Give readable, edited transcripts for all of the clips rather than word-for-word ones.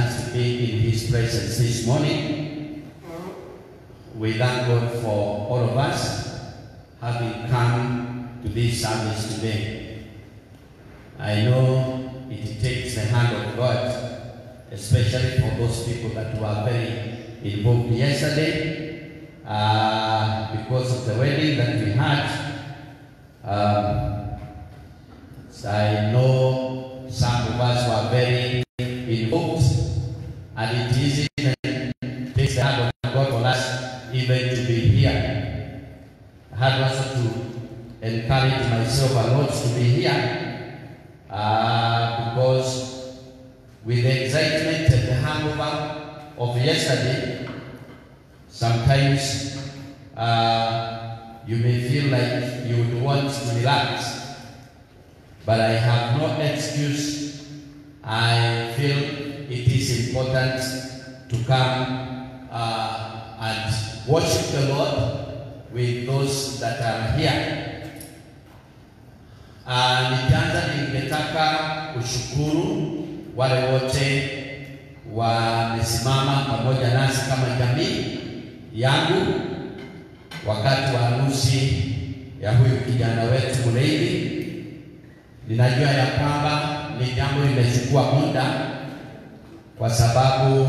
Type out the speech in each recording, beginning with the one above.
chance to be in His presence this morning. We thank God for all of us having come to this service today. I know it takes the hand of God, especially for those people that were very involved yesterday because of the wedding that we had. So I know some of us were very involved, and it is even takes the hand of God for us even to be here. I had also to encourage myself a lot to be here because with the excitement and the hangover of yesterday, sometimes you may feel like you would want to relax. But I have no excuse. I feel it is important to come and worship the Lord with those that are here. Nikianza ningetaka kushukuru wale wote wamesimama pamoja nasi kama jamii yangu wakati wa harusi ya huyu kijana wetu Mureithi. Ninajua ya kwamba ni jambo limechukua muda kwa sababu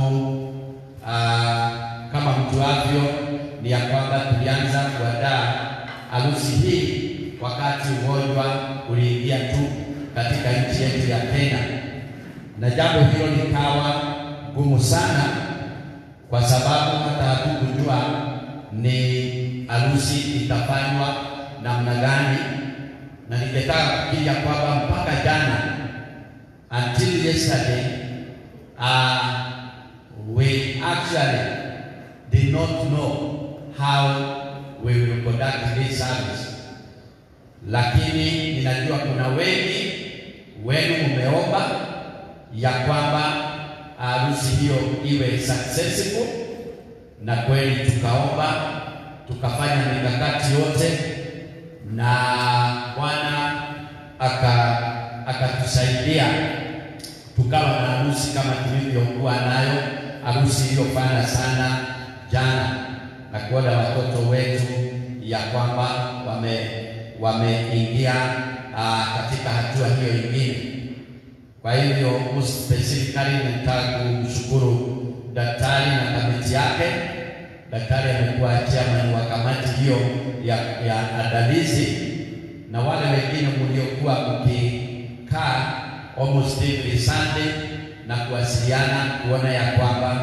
kama mjuavyo ni ya kwamba tulianza kuandaa harusi hii wakati ugonjwa uliingia tu katika nchi yetu ya Kenya, na jambo hilo likawa gumu sana kwa sababu hata hatukujua ni harusi itafanywa namna gani. Na ningetaka kukia kwamba mpaka jana, until yesterday, we actually did not know how we will conduct this service. Lakini ninajua kuna wengi wenu mmeomba ya kwamba harusi hiyo iwe successful, na kweli tukaomba, tukafanya mikakati yote, na Bwana akatusaidia tukawa na harusi kama tulivyokuwa nayo, harusi iliyofana sana jana, na kuona watoto wetu ya kwamba wameingia katika hatua hiyo nyingine. Kwa hivyo specifically nataka kumshukuru daktari na kamati yake. Daktari amekuwa chairman wa kamati hiyo ya andalizi, na wale wengine mliokuwa mkikaa almost every Sunday na kuwasiliana kuona ya kwamba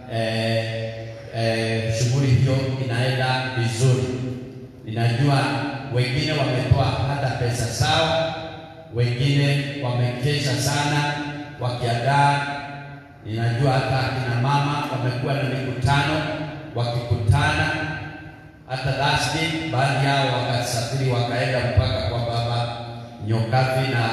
shughuli hiyo inaenda vizuri. Ninajua wengine wametoa hata pesa sawa, wengine wamekesha sana wakiandaa. Ninajua hata kina mama wamekuwa na mikutano wakikutana. Hata last week baadhi yao wakasafiri wakaenda mpaka kwa Baba Nyokavi, na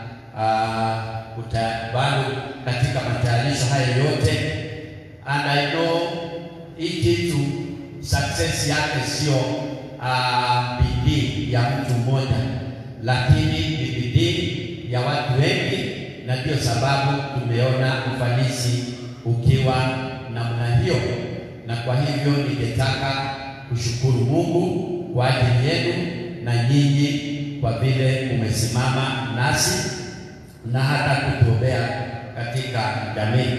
bado katika matayarisho haya yote. And I know hii kitu success yake sio bidii ya mtu mmoja, lakini ni bidii ya watu wengi, na ndio sababu tumeona ufanisi ukiwa namna hiyo. Na kwa hivyo ningetaka kushukuru Mungu kwa ajili yenu na nyinyi kwa vile umesimama nasi na hata kutuombea katika jamii.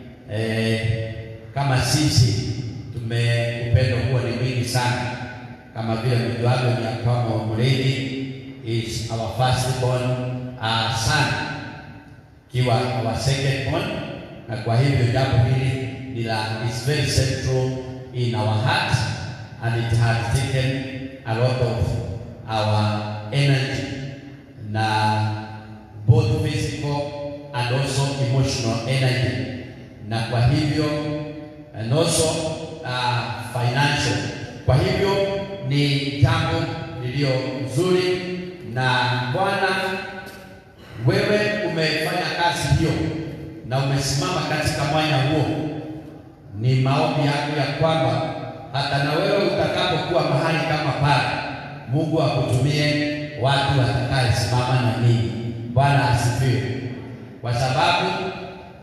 Kama sisi upendo huo ni mwingi sana, kama vile mjuavyo ni kama Mureithi is our firstborn son, kiwa our secondborn, na kwa hivyo jambo hili is very central in our heart, and it has taken a lot of our energy, na both physical and also emotional energy, na kwa hivyo and also financial. Kwa hivyo ni jambo lililo nzuri, na Bwana wewe umefanya kazi hiyo na umesimama katika mwanya huo. Ni maombi yako ya kwamba hata na wewe utakapokuwa mahali kama pale, Mungu akutumie watu watakayesimama na ninyi. Bwana asifiwe. Kwa sababu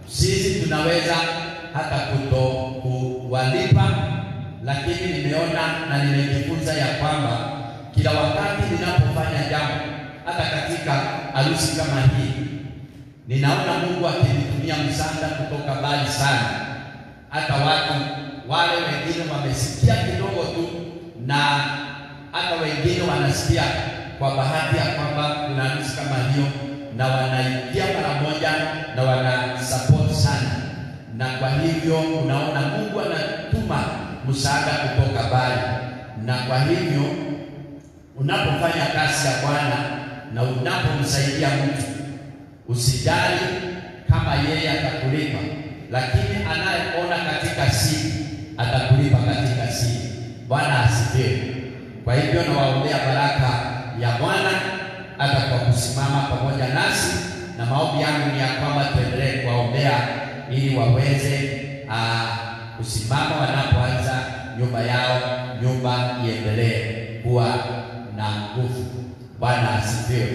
sisi tunaweza hata kuwalipa, lakini nimeona na nimejifunza ya kwamba kila wakati ninapofanya jambo, hata katika harusi kama hii, ninaona Mungu akinitumia msaada kutoka mbali sana. Hata watu wale wengine wamesikia kidogo tu, na hata wengine wanasikia kwa bahati ya kwamba kuna harusi kama hiyo, na wanaingia mara moja na wana support sana. Na kwa hivyo unaona Mungu anatuma msaada kutoka mbali. Na kwa hivyo unapofanya kazi ya Bwana na unapomsaidia mtu, usijali kama yeye atakulipa, lakini anayeona katika siri atakulipa katika siri. Bwana asifiwe. Kwa hivyo nawaombea baraka ya Bwana hata kwa kusimama pamoja nasi, na maombi yangu ni ya kwamba tuendelee kuwaombea ili waweze kusimama wanapoanza nyumba yao, nyumba iendelee kuwa na nguvu. Bwana asifiwe.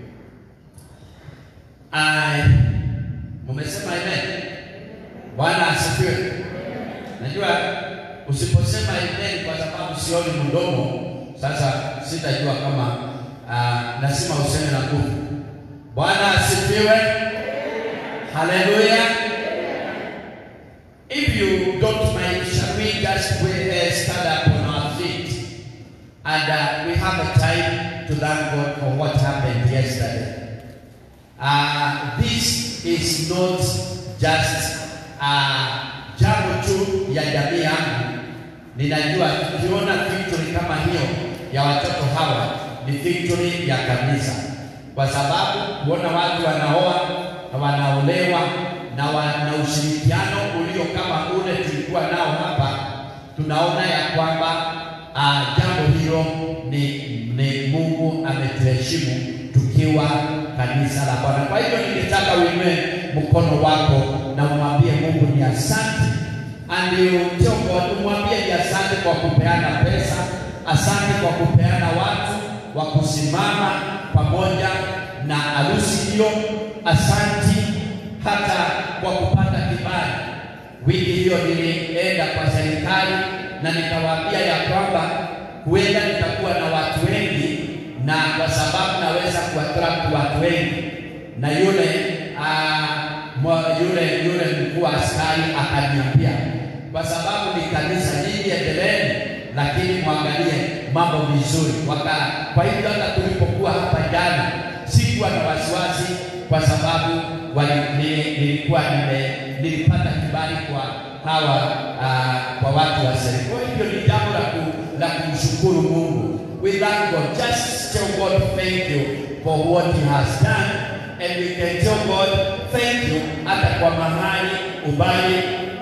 Mumesema amen? Bwana asifiwe. Najua usiposema amen kwa sababu sioni mdomo, sasa sitajua kama lazima useme na nguvu. Bwana asifiwe. Hallelujah. If you don't mind, shall we just stand up on our feet, and we have a time to thank God for what happened yesterday. This is not just jambo tu ya jamii yangu. Ninajua tukiona victory kama hiyo ya watoto hawa ni victory ya kanisa, kwa sababu kuona watu wanaoa na wanaolewa na ushirikiano ulio kama ule tulikuwa nao hapa, tunaona ya kwamba jambo hilo ni Mungu ametuheshimu tukiwa kanisa la Bwana. Kwa hivyo ningetaka uinue mkono wako na umwambie Mungu ni asante. Ndio umwambie ni asante kwa kupeana pesa, asante kwa kupeana watu wa kusimama pamoja na harusi hiyo, asante hata kwa kupata kibali. Wiki hiyo nilienda kwa serikali na nikawaambia ya kwamba huenda nitakuwa na watu wengi, na kwa sababu naweza kuattract watu wengi, na yule mkuu wa askari akaniambia, kwa sababu ni kanisa nyingi endeleeni, lakini muangalie mambo vizuri. Kwa hivyo hata tulipokuwa hapa jana sikuwa na wasiwasi, kwa sababu nilipata kibali kwa hawa kwa watu wa serikali. Kwa hivyo ni jambo la kumshukuru Mungu. We thank God. Just tell God thank you for what He has done, and we can tell God thank you hata kwa mahali ubali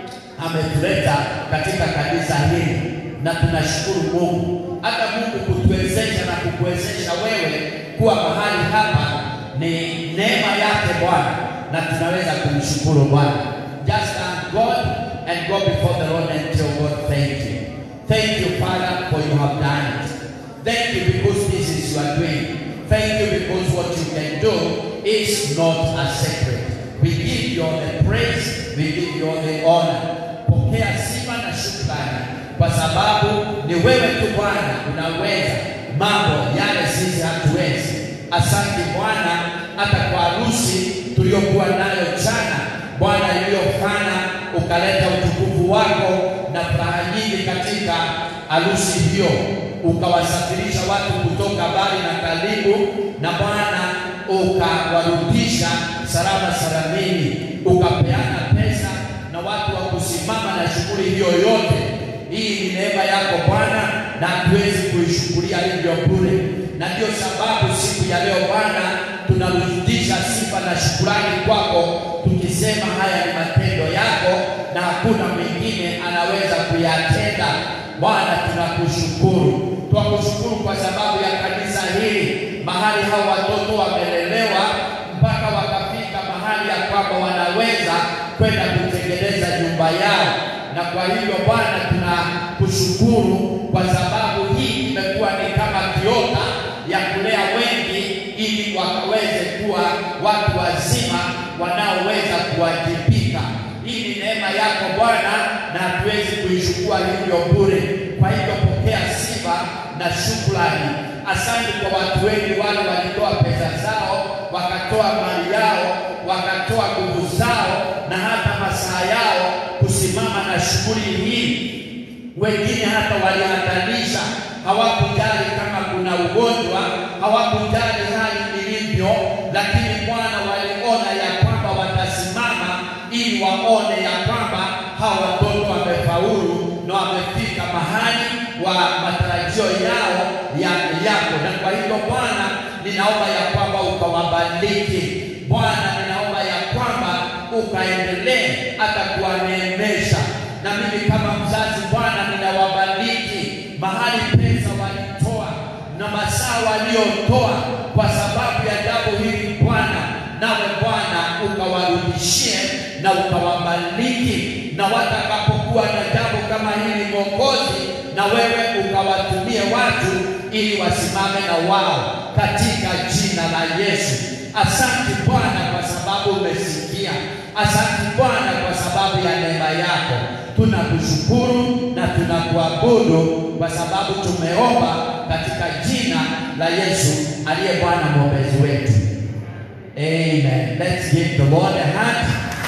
ametuleta katika kanisa hili, na tunashukuru Mungu. Hata Mungu kutuwezesha na kukuwezesha wewe kuwa mahali hapa ni neema yake Bwana, na tunaweza kumshukuru Bwana. Just thank God and go before the Lord and tell God thank you. Thank you, Father, for you have done it. Thank you because this is your doing. Thank you because what you can do is not a secret. We give you all the praise, we give you all the honor. Pokea sifa na shukrani, kwa sababu ni wewe tu Bwana unaweza mambo yale sisi hatuwezi. Asante Bwana hata kwa harusi tuliyokuwa nayo jana Bwana, iliyofana ukaleta utukufu wako na furaha nyingi katika harusi hiyo, ukawasafirisha watu kutoka mbali na karibu, na Bwana ukawarudisha salama salamini, ukapeana pesa na watu wa kusimama na shughuli hiyo yote. Hii ni neema yako Bwana, na hatuwezi kuishukulia hivyo bure. Na ndio sababu siku ya leo Bwana tunarudisha sifa na shukrani kwako, tukisema haya ni matendo yako na hakuna mwingine anaweza kuyatenda. Bwana tunakushukuru. Tunakushukuru kwa sababu ya kanisa hili, mahali hao watoto wamelelewa mpaka wakafika mahali ya kwamba wanaweza kwenda kutengeneza nyumba yao. Na kwa hivyo Bwana tunakushukuru kwa sababu hii imekuwa ni kama kiota ya kulea wengi, ili wakaweze kuwa watu wazima wanaoweza kuwajibika. yako Bwana, na hatuwezi kuichukua hivyo bure. Kwa hivyo pokea sifa na shukrani. Asante kwa watu wengi wale walitoa pesa zao, wakatoa mali yao, wakatoa nguvu zao na hata masaa yao kusimama na shughuli hii. Wengine hata walihatarisha, hawakujali kama kuna ugonjwa, hawakujali hali ilivyo, lakini Bwana waliona ya kwamba watasimama ili waone ya kwamba hawa watoto wamefaulu na wamefika mahali wa matarajio yao yako. Na kwa hivyo Bwana, ninaomba ya kwamba ukawabariki. Bwana, ninaomba ya kwamba ukaendelee hata kuwaneemesha. Na mimi kama mzazi Bwana, ninawabariki mahali pesa walitoa na masaa waliotoa kwa sababu ya jambo hili Bwana, nawe Bwana ukawarudishie na ukawabariki, na watakapokuwa na jambo kama hili Mwokozi, na wewe ukawatumie watu ili wasimame na wao katika jina la Yesu. Asante Bwana kwa sababu umesikia. Asante Bwana kwa sababu ya neema yako. Tunakushukuru na tunakuabudu kwa sababu tumeomba katika jina la Yesu aliye Bwana mwombezi wetu. Amen. Let's give the Lord a hand.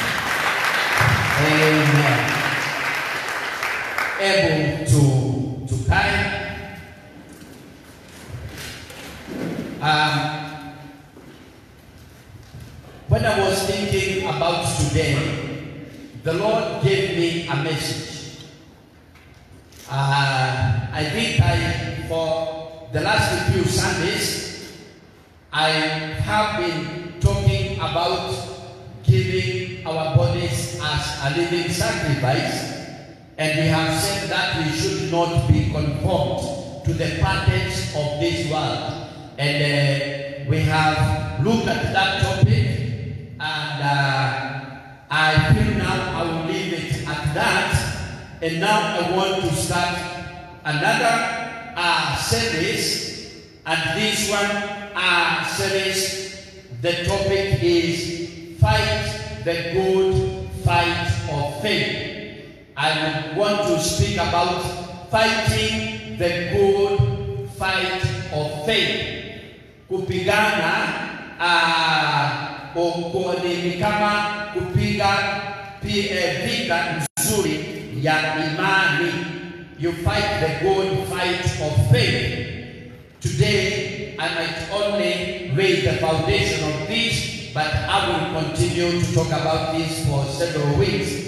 Amen. Able to kind. When I was thinking about today, the Lord gave me a message. I think for the last few Sundays, I have been talking about giving our bodies as a living sacrifice, and we have said that we should not be conformed to the patterns of this world. And we have looked at that topic, and I feel now I will leave it at that. And now I want to start another series, and this one series, the topic is Fight the Good Fight of Faith. I would want to speak about fighting the good fight of faith. Kupigana ni kama kupiga vita nzuri ya imani. You fight the good fight of faith. Today I might only lay the foundation of this, but I will continue to talk about this for several weeks.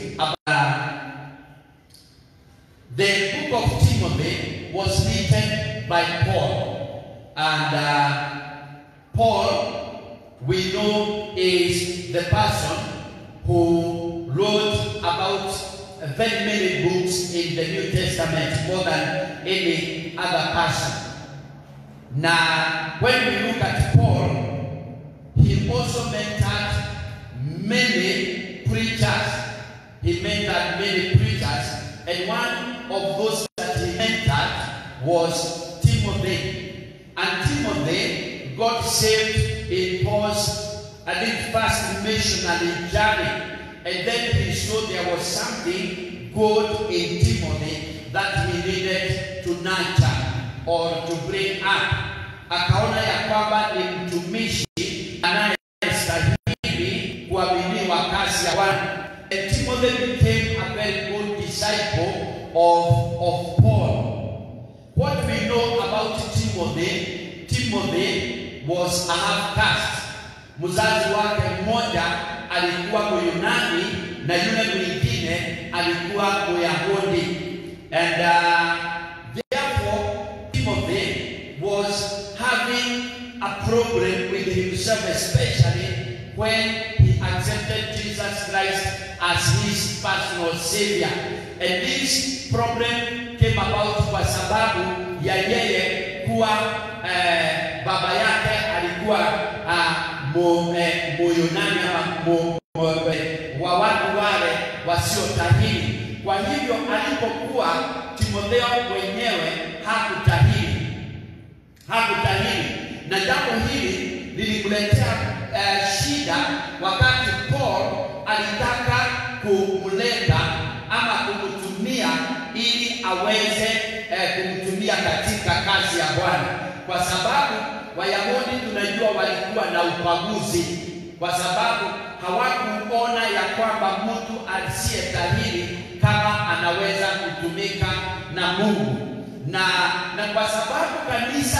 The book of Timothy was written by Paul, and Paul, we know, is the person who wrote about very many books in the New Testament, more than any other person. Now, when we look at Paul, he also mentored many preachers. He mentored many preachers, and one of those that he mentored was Timothy. And Timothy got saved in Paul's, I think, first missionary journey. And then he saw there was something good in Timothy that he needed to nurture or to bring up. Akaona ya kwamba ni mtumishi anayestahili kuaminiwa kazi ya Bwana. And Timothy became a very good disciple of Paul. What we know about Timothy, Timothy was a half-caste. Mzazi wake mmoja alikuwa Myunani na yule mwingine alikuwa Myahudi. And therefore Timothy was having a problem with himself, especially when he accepted Jesus Christ as his personal savior. And this problem came about kwa sababu ya yeye kuwa baba yake alikuwa Myunani wa watu wale wasiotahiri. Kwa hivyo alipokuwa Timotheo mwenyewe hakutahiri, na jambo hili lilimletea shida wakati Paul alitaka kumleta ama kumtumia ili aweze kumtumia katika kazi ya Bwana, kwa sababu Wayahudi tunajua walikuwa na ubaguzi, kwa sababu hawakuona ya kwamba mtu asiyestahili kama anaweza kutumika na Mungu. Na kwa sababu kanisa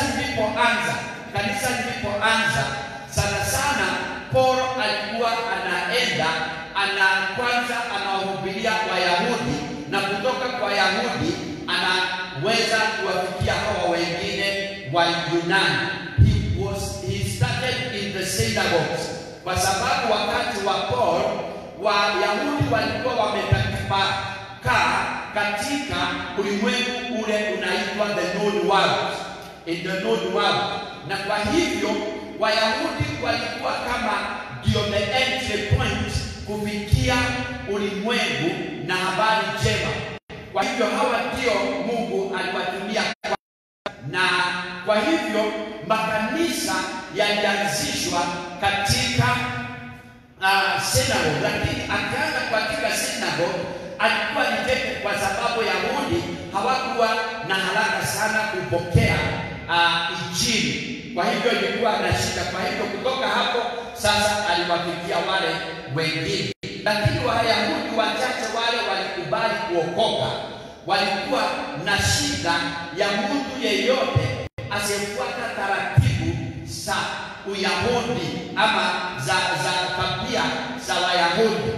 lilipoanza sana sana, Paulo alikuwa anaenda kwanza anawahubiria Wayahudi, na kutoka kwa Wayahudi anaweza kuwafikia hawa wengine wa Yunani. He started in the synagogues, kwa sababu wakati wa Paul Wayahudi walikuwa wametapakaa katika ulimwengu ule unaitwa the known world, in the known world. Na kwa hivyo Wayahudi walikuwa kama ndio the entry point kufikia ulimwengu na habari njema. Kwa hivyo hawa ndio Mungu aliwatumia, na kwa hivyo makanisa yalianzishwa katika synagogue. Lakini akianza katika synagogue alikuwa ni tete, kwa sababu Yahudi hawakuwa na haraka sana kupokea Injili. Kwa hivyo ilikuwa na shida. Kwa hivyo kutoka hapo sasa aliwafikia wale wengine. Lakini Wayahudi wachache wale walikubali kuokoka. Walikuwa na shida ya mtu yeyote asiyefuata taratibu za Uyahudi ama za tabia za Wayahudi.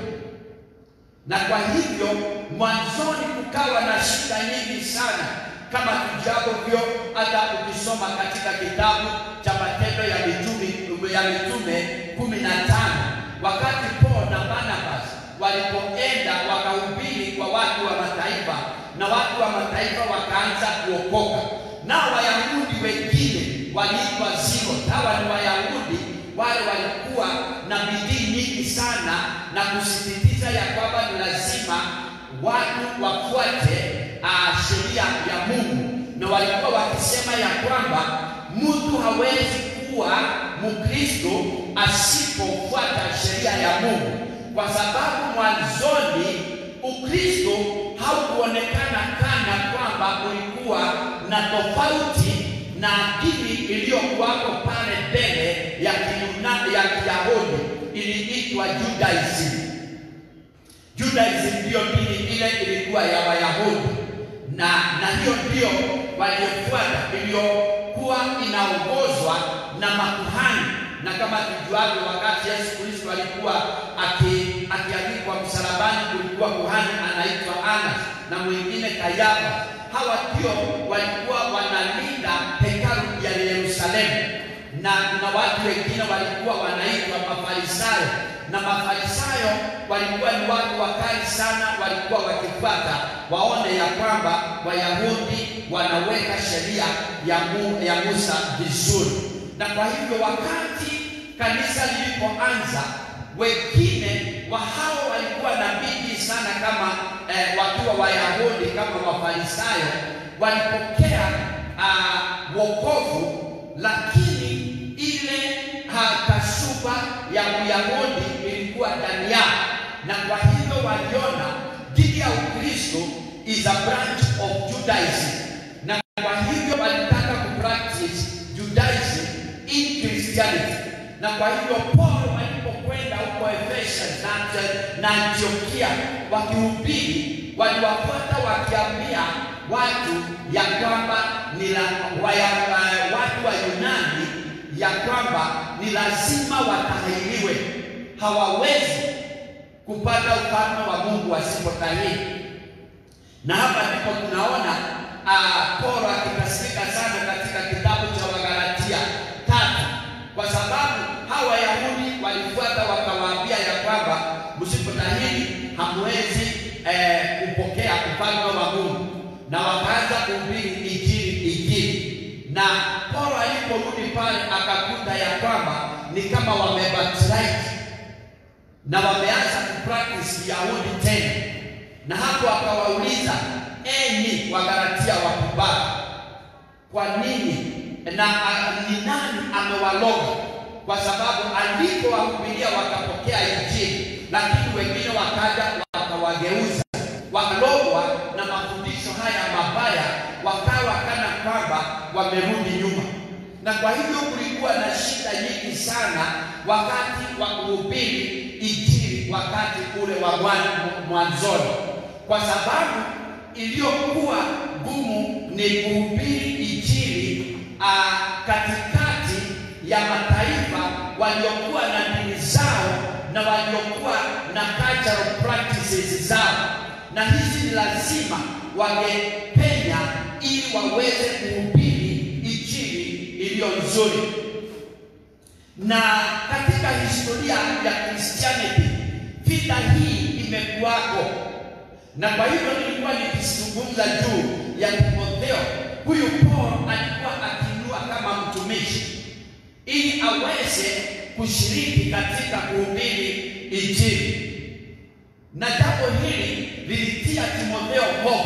Na kwa hivyo mwanzoni kukawa na shida nyingi sana, kama tujavyo hata ukisoma katika kitabu cha Matendo ya Mitume 15, wakati Paul na Barnabas walipoenda wakahubiri kwa watu wa mataifa, na watu wa mataifa wakaanza kuokoka, na Wayahudi wengine waliitwa Zealot. Hawa ni Wayahudi wale walikuwa na bidii nyingi sana na kusisitiza ya kwamba ni lazima watu wafuate sheria ya Mungu, na walikuwa wakisema ya kwamba mtu hawezi kuwa Mkristo asipofuata sheria ya Mungu, kwa sababu mwanzoni Ukristo haukuonekana kana kwamba ulikuwa na tofauti na dini iliyokuwako pale mbele ya Kiyahudi, iliitwa Judaism. Judaism ndio dini ile ilikuwa ya Wayahudi, na hiyo ndio waliofuata, iliyokuwa inaongozwa na makuhani. Na kama tujuavyo, wakati Yesu Kristo alikuwa akiangikwa msalabani, kulikuwa kuhani anaitwa Annas na mwingine Kayafa. Hawa ndio walikuwa wanalinda hekalu ya Yerusalemu, na watu wengine walikuwa wanaitwa Mafarisayo. Na Mafarisayo walikuwa ni watu wakali sana, walikuwa wakifuata waone ya kwamba Wayahudi wanaweka sheria ya Musa vizuri. Na kwa hivyo wakati kanisa lilipoanza, wengine wa hao walikuwa na bidii sana, kama wakiwa Wayahudi kama Wafarisayo walipokea wokovu, lakini ile kashufa ya Uyahudi ilikuwa ndani yao. Na kwa hivyo waliona dini ya Ukristo is a branch of Judaism, na kwa hivyo walitaka kupractice Judaism in Christianity. Na kwa hivyo Paul walipokwenda huko Efeso na Antiokia wakihubiri, waliwafuata wakiambia watu ya kwamba watu wa Yunani ya kwamba ni lazima watahiriwe, hawawezi kupata ufalme wa Mungu wasipotahiri. Na hapa ndipo tunaona Paulo akikasirika sana katika kitabu cha Wagalatia 3, kwa sababu hawa Wayahudi walifuata wakawaambia ya kwamba msipotahiri hamwezi kupokea ufalme wa Mungu, na wakaanza kuhubiri injili. Na Paulo aliporudi pale akakuta ya kwamba ni kama wamebackslide na wameanza kupractice Yahudi tena. Na hapo akawauliza, enyi Wagalatia wakubali, kwa nini na ni nani amewaloga? Kwa sababu alipowahubiria wakapokea injili, lakini wengine wakaja wakawageuza, wakalogwa na mafundisho haya mabaya, wakawa kana kwamba wamerudi nyuma. Na kwa hivyo kulikuwa na shida nyingi sana wakati wa kuhubiri injili, wakati ule wa mwanzoni, kwa sababu iliyokuwa gumu ni kuhubiri injili katikati ya mataifa waliokuwa na dini zao na waliokuwa na cultural practices zao, na hizi ni lazima wangepenya ili waweze kuhubiri injili iliyo nzuri. Na katika historia ya Christianity vita hii imekuwako, na kwa hivyo nilikuwa nikizungumza juu ya Timotheo. Huyu Paul alikuwa akiinua kama mtumishi ili aweze kushiriki katika kuhubiri injili, na jambo hili lilitia Timotheo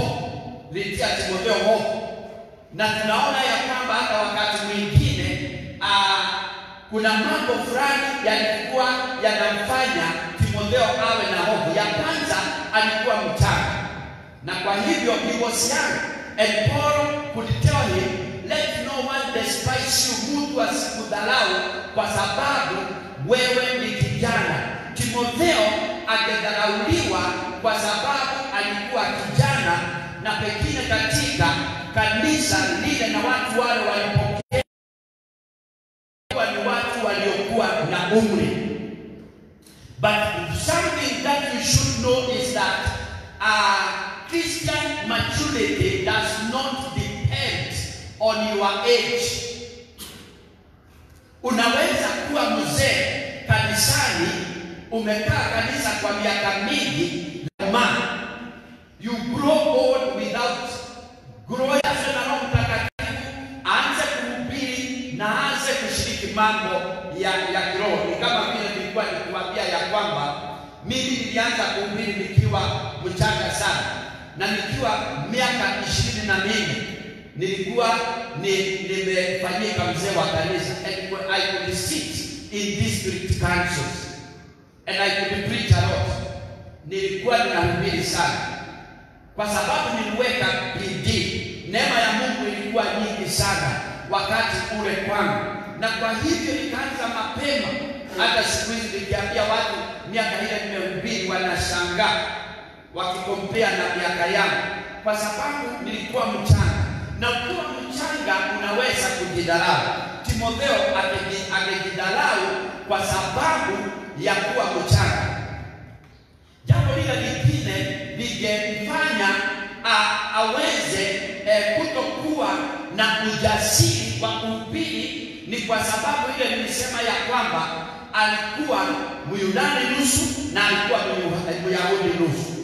hofu, na tunaona ya kwamba hata wakati mwingine kuna mambo fulani yalikuwa yanamfanya Timotheo awe na hofu. Ya kwanza, alikuwa mchanga, na kwa hivyo he was young, and Paul could tell him, let no one despise you, mtu asikudharau kwa sababu wewe ni kijana. Timotheo angedharauliwa kwa sababu alikuwa kijana, na pengine katika kanisa lile na watu wale walipokea ni watu waliokuwa na umri. But something that you should know is that Christian maturity does not depend on your age. Unaweza kuwa mzee kanisani, umekaa kanisa kwa miaka mingi, you grow old without growing. Na Roho Mtakatifu aanze kuhubiri na aanze kushiriki mambo ya kiroho. Ni kama vile nilikuwa nikiwaambia ya kwamba mimi nilianza kuhubiri nikiwa mchanga sana, na nikiwa miaka 24 nilikuwa nimefanyika mzee wa kanisa, and I could sit in district councils and I could preach a lot. Nilikuwa ninahubiri sana kwa sababu niliweka bidii. Neema ya Mungu ilikuwa nyingi sana wakati ule kwangu, na kwa hivyo nikaanza mapema. Hata siku hizi nikiambia watu miaka ile nimehubiri, wanashangaa wakikompea na miaka yangu, kwa sababu nilikuwa mchanga. Na ukiwa mchanga unaweza kujidharau. Timotheo angejidharau kwa sababu ya kuwa mchanga. Jambo lile lingine lingemfanya aweze kutokuwa na ujasiri wa kuhubiri, ni kwa sababu ile nilisema ya kwamba alikuwa Myunani nusu na alikuwa Myahudi nusu.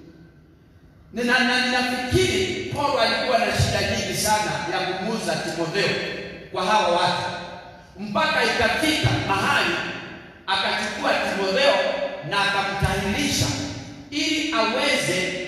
Ninafikiri Paulo alikuwa na shida nyingi sana ya kumuuza Timotheo kwa hawa watu, mpaka ikafika mahali akachukua Timotheo na akamtahirisha ili aweze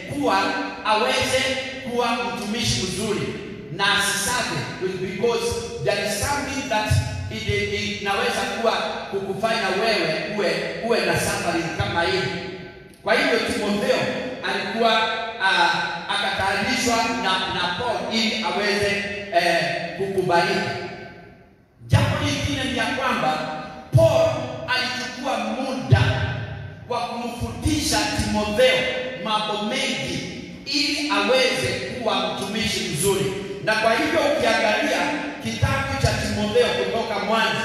kuwa mtumishi mzuri na asisake, because there is something that inaweza kuwa kukufanya wewe uwe na safari kama hii. Kwa hivyo Timotheo alikuwa akatayarishwa na Paul ili aweze kukubalika. Jambo lingine ni ya kwamba Paul alichukua muda wa kumfundisha Timotheo mambo mengi ili aweze kuwa mtumishi mzuri. Na kwa hivyo ukiangalia kitabu cha Timotheo kutoka mwanzo,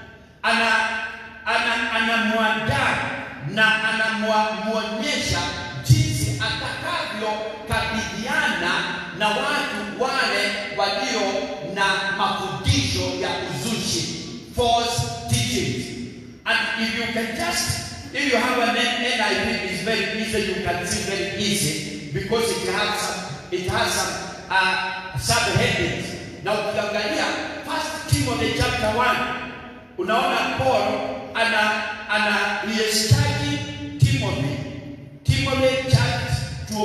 anamwandaa na anamuonyesha jinsi atakavyokabiliana na watu wale walio na mafundisho ya uzushi, false teachings. And if you have an NIV, it's very easy, you can see very easy, because it has some subheadings. Na ukiangalia 1 Timothy chapter 1, unaona Paul he is charging Timothy to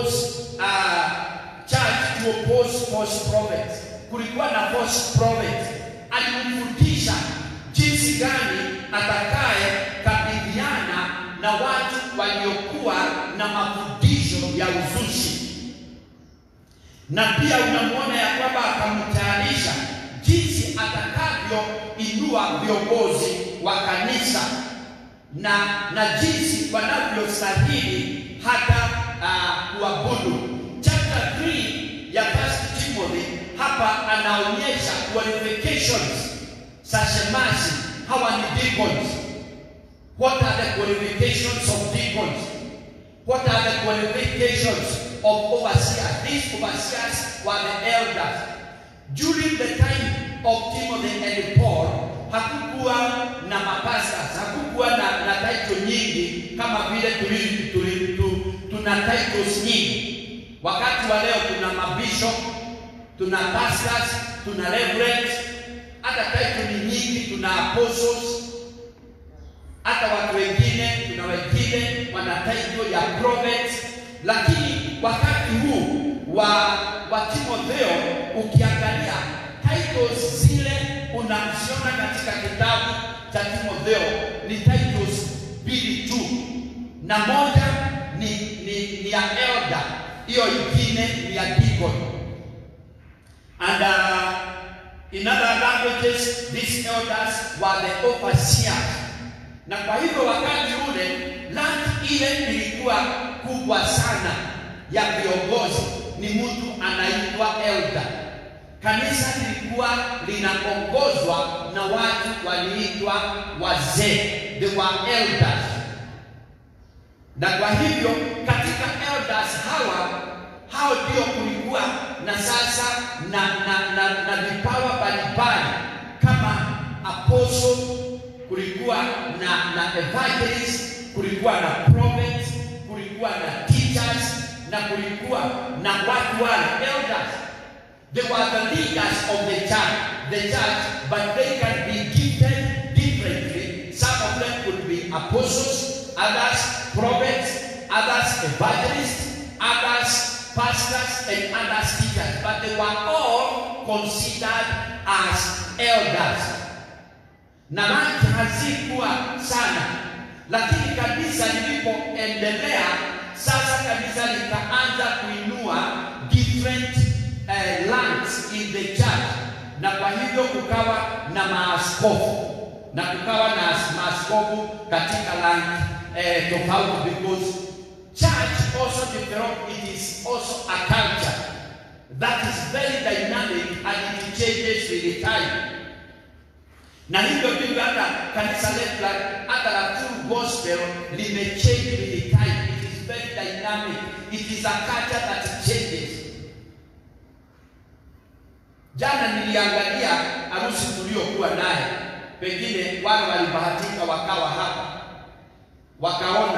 oppose false prophets. Kulikuwa na false prophets, alimfundisha jinsi gani atakaye kabiliana na watu waliokuwa na mafundisho ya uzushi. Na pia unamwona ya kwamba akamtayarisha jinsi atakavyoinua viongozi wa kanisa na jinsi wanavyostahili hata kuabudu. Chapter 3 ya 1 Timothy hapa anaonyesha qualifications za shemasi. Hawa ni deacons. What are the qualifications of deacons? What are the qualifications of overseers? These overseers were the elders. During the time of Timothy and Paul, hakukuwa na mapastors, hakukuwa na title nyingi kama vile tuna titles nyingi. Wakati wa leo tuna mabishop, tuna pastors, tuna reverends, hata title ni nyingi, tuna apostles, hata watu wengine, tuna wengine wana title ya prophets. Lakini wakati huu wa Timotheo, ukiangalia titles zile unaziona katika kitabu cha Timotheo ni titles mbili tu, na moja ni ya elder, hiyo ingine ni ya deacon. And in other languages, these elders were the overseers. Na kwa hivyo wakati ule rangi ile ilikuwa kubwa sana ya viongozi, ni mtu anaitwa elder. Kanisa lilikuwa linaongozwa na watu waliitwa wazee, they were elders. Na kwa hivyo katika elders hao ndio kulikuwa na sasa na vipawa mbalimbali kama apostle, kulikuwa na evangelist, kulikuwa na prophets, kulikuwa na teachers, na kulikuwa na watu wale elders. They were the leaders of the church, but they can be gifted differently. Some of them could be apostles, others prophets, others evangelists, others pastors, and others teachers. But they were all considered as elders. Na rangi hazikuwa sana, lakini kanisa lilipoendelea, sasa kanisa likaanza kuinua different ranks in the church. Na kwa hivyo kukawa na maaskofu, na kukawa na maaskofu katika rangi tofauti, because church also developed. It is also a culture that is very dynamic and it changes with the time. Na hivyo ndivyo hata kanisa letu hata la Full Gospel limechange with the time. It is very dynamic. It is a culture that changes. Jana niliangalia harusi tuliokuwa naye, pengine wale walibahatika wakawa hapa, wakaona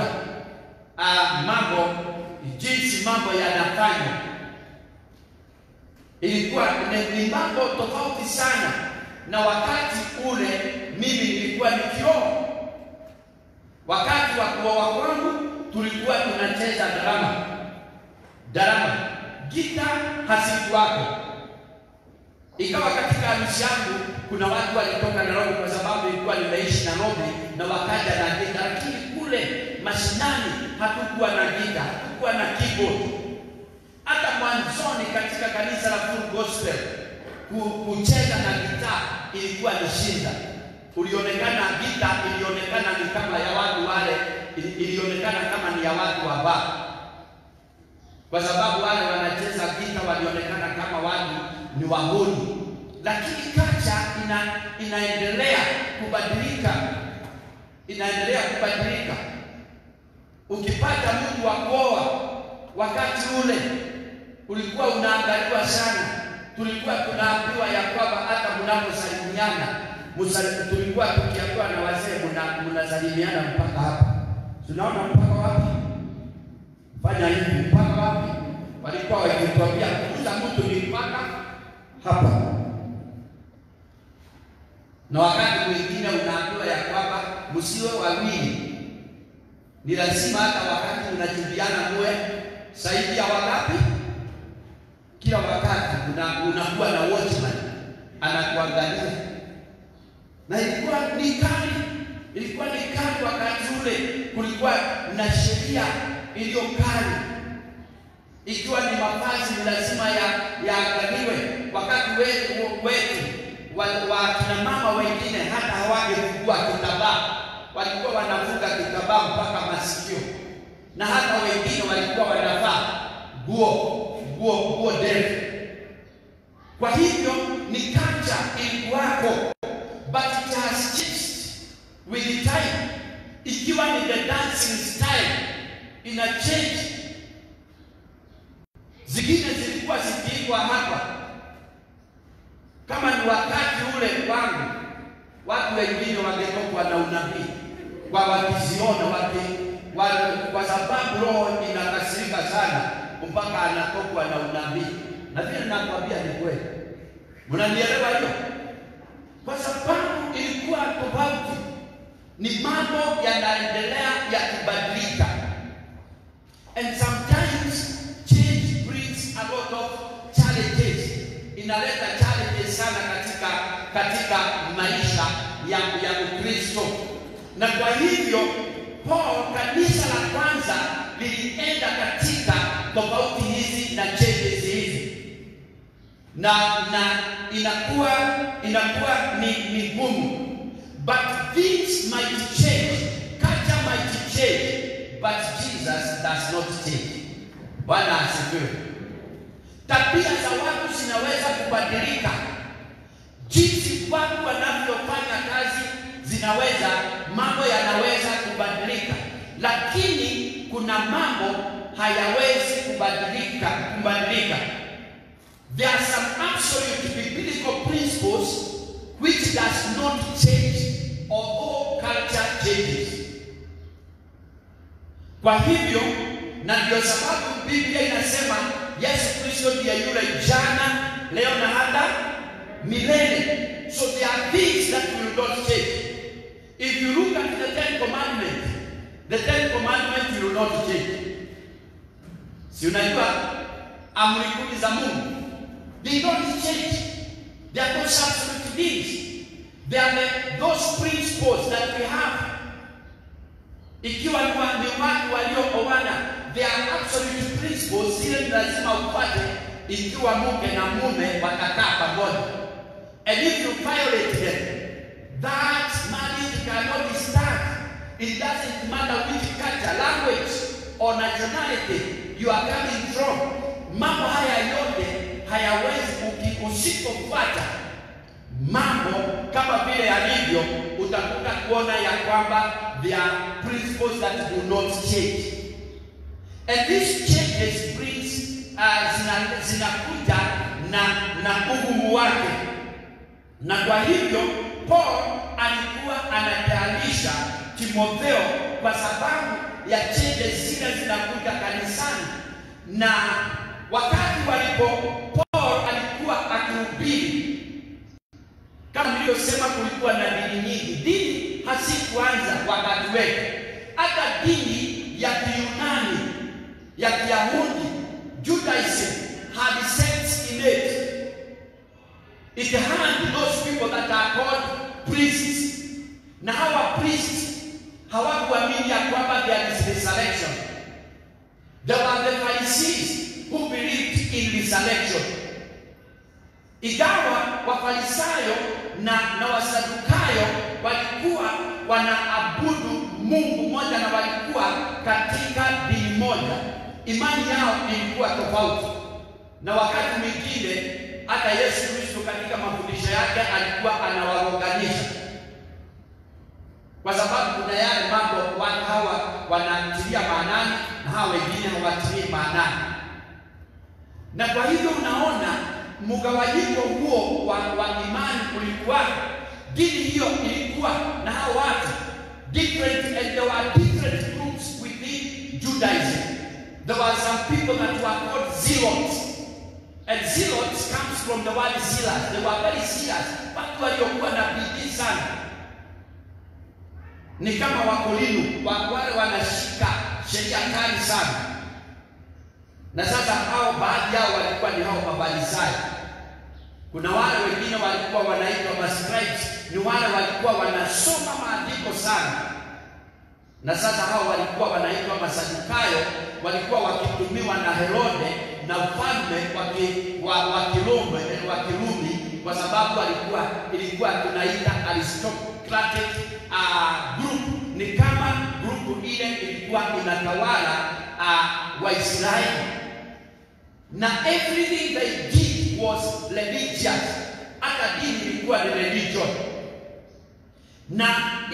jinsi mambo yanafanywa. Ilikuwa ni mambo tofauti sana na wakati ule mimi nilikuwa nikioa. Wakati wa kuoa kwangu tulikuwa tunacheza drama, gita hazikuwako. Ikawa katika harusi yangu kuna watu walitoka Nairobi, kwa sababu ilikuwa nimeishi Nairobi, na wakaja na gita. Lakini kule mashinani hatukuwa na gita, hatukuwa na keyboard. Hata mwanzoni katika kanisa la Full Gospel kucheza na gitaa ilikuwa ni shida. Ulionekana gitaa ilionekana ni kama ya watu wale, ilionekana kama ni ya watu wa baba, kwa sababu wale wanacheza gitaa walionekana kama watu ni wahuni. Lakini kacha inaendelea kubadilika, Ukipata mtu wa kuoa wakati ule ulikuwa unaangaliwa sana. Tulikuwa tunaambiwa ya kwamba hata mnaposalimiana, tulikuwa tukiambiwa na wazee, mnasalimiana mpaka hapa. Tunaona mpaka wapi? Fanya hivi mpaka wapi? Walikuwa wakituambia kuuza mtu ni mpaka hapa. Na wakati mwingine unaambiwa ya kwamba msiwe wawili. Ni lazima hata wakati unajuliana muwe zaidi ya wangapi? Kila wakati unakuwa na watchman anakuangalia. Na ilikuwa ni kali wakati ule. Kulikuwa na sheria iliyo kali. Ikiwa ni mavazi ni lazima yaangaliwe. Wakati wetu wa kina mama wengine hata hawangefungua kitambaa, walikuwa wanafunga kitambaa mpaka masikio, na hata wengine walikuwa wanavaa nguo ndefu. Kwa hivyo ni culture ilikuwako, but it has changed with the time. Ikiwa ni the dancing style ina change. Zingine zilikuwa zikiigwa hapa. Kama ni wakati ule wangu, watu wengine wangekopwa na unabii wakiziona kwa sababu roho inakasirika sana mpaka anakopwa na unabii. Na vile nakwambia ni kweli. Mnanielewa hiyo? Kwa sababu ilikuwa tofauti. Ni mambo yanaendelea yakibadilika. And sometimes change brings a lot of challenges. Inaleta challenges sana katika maisha ya Ukristo. Na kwa hivyo kanisa la kwanza lilienda katika tofauti hizi na changes hizi. Na inakuwa ni ngumu. But things might change, culture might change, but Jesus does not change. Bwana asifiwe. Tabia za watu zinaweza kubadilika. Jinsi watu wanavyofanya kazi mambo yanaweza kubadilika. Lakini kuna mambo hayawezi kubadilika. There are some absolute biblical principles which does not change although culture changes. Kwa hivyo, na ndio sababu Biblia inasema Yesu Kristo ndiye yule jana, leo na hata milele. So there are things that will not change. If you look at the Ten Commandments will not change. Si unajua amri 10 za Mungu, they don't change. They are those absolute things. They are those principles that we have. Ikiwa ni watu waliooana, they are absolute principles. Zile lazima upate ikiwa mke na mume watakaa pamoja. And if you violate them, that marriage cannot start. It doesn't matter which culture, language or nationality you are coming from. Mambo haya yote hayawezi usipofuata mambo kama vile yalivyo, utakuta kuona ya kwamba there are principles that do not change. And these changes brings zinakuja na ugumu wake. Na kwa hivyo Paul alikuwa anatayarisha Timotheo kwa sababu ya changes zile zinakuja kanisani. Na wakati Paul alikuwa akihubiri, kama nilivyosema, kulikuwa na dini nyingi. Dini hasikuanza wakati wetu. Hata dini ya Kiyunani, ya Kiyahudi, Judaism had sects in it. It had those people that are called priests. Na hawa priests hawakuamini ya kwamba there is resurrection. There were the Pharisees who believed in resurrection. Igawa Wafarisayo na Wasadukayo walikuwa wanaabudu Mungu mmoja na walikuwa katika dini moja. Imani yao ilikuwa tofauti. Na wakati mwingine hata Yesu Kristo katika mafundisho yake alikuwa anawaunganisha. Kwa sababu kuna yale mambo watu hawa wanatilia maanani na hawa wengine hawatilii maanani. Na kwa hivyo unaona mgawanyiko huo wa imani kulikuwa. Dini hiyo ilikuwa na hao watu different, and there were different groups within Judaism. There were some people that were called zealots. And zealots comes from the word zealous. They were very zealous. Watu waliokuwa na bidii sana. Ni kama Wakorintho, wale wanashika sheria kali sana. Na sasa hao baadhi yao walikuwa ni hao Mafarisayo. Kuna wale wengine walikuwa wanaitwa mascribes, ni wale walikuwa wanasoma maandiko sana. Na sasa hao walikuwa wanaitwa Masadukayo, walikuwa wakitumiwa na Herode na ufalme wa Kirumi, kwa sababu ilikuwa tunaita aristocratic group. Ni kama group ile ilikuwa inatawala Waisraeli, na everything they did was religious. Hata dini ilikuwa ni religion. Na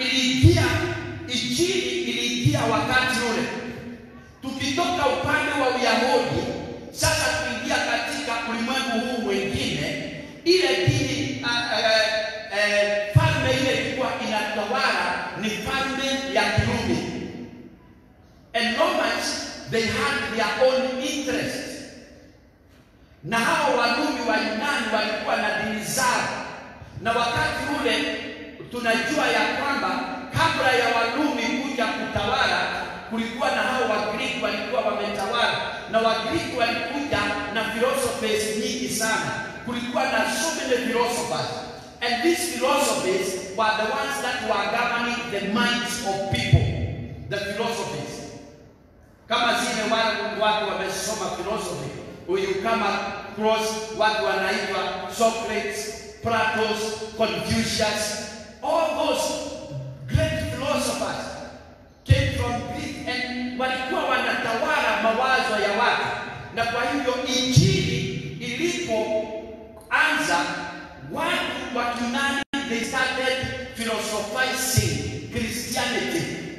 Injili iliingia wakati ule. Tukitoka upande wa Uyahudi sasa tuingia katika ulimwengu huu mwingine, ile dini falme ile ilikuwa inatawala ni falme ya Kirumi. And Romans, they had their own interest. Na hao Warumi wa Yunani walikuwa na dini zao. Na wakati ule tunajua ya kwamba kabla ya Warumi kuja kutawala, kulikuwa na hao Wagiriki walikuwa wametawala, na Wagiriki walikuja na philosophies nyingi sana. Kulikuwa na so many philosophers, and these philosophies were the ones that were governing the minds of people. The philosophies, kama zile watu wamesoma philosophy, huyu kama cross watu wanaitwa Socrates, Plato, Confucius, all those great philosophers came from Greek, and walikuwa wanatawala mawazo ya watu. Na kwa hivyo Injili ilipoanza, watu wa Yunani, they started philosophizing Christianity.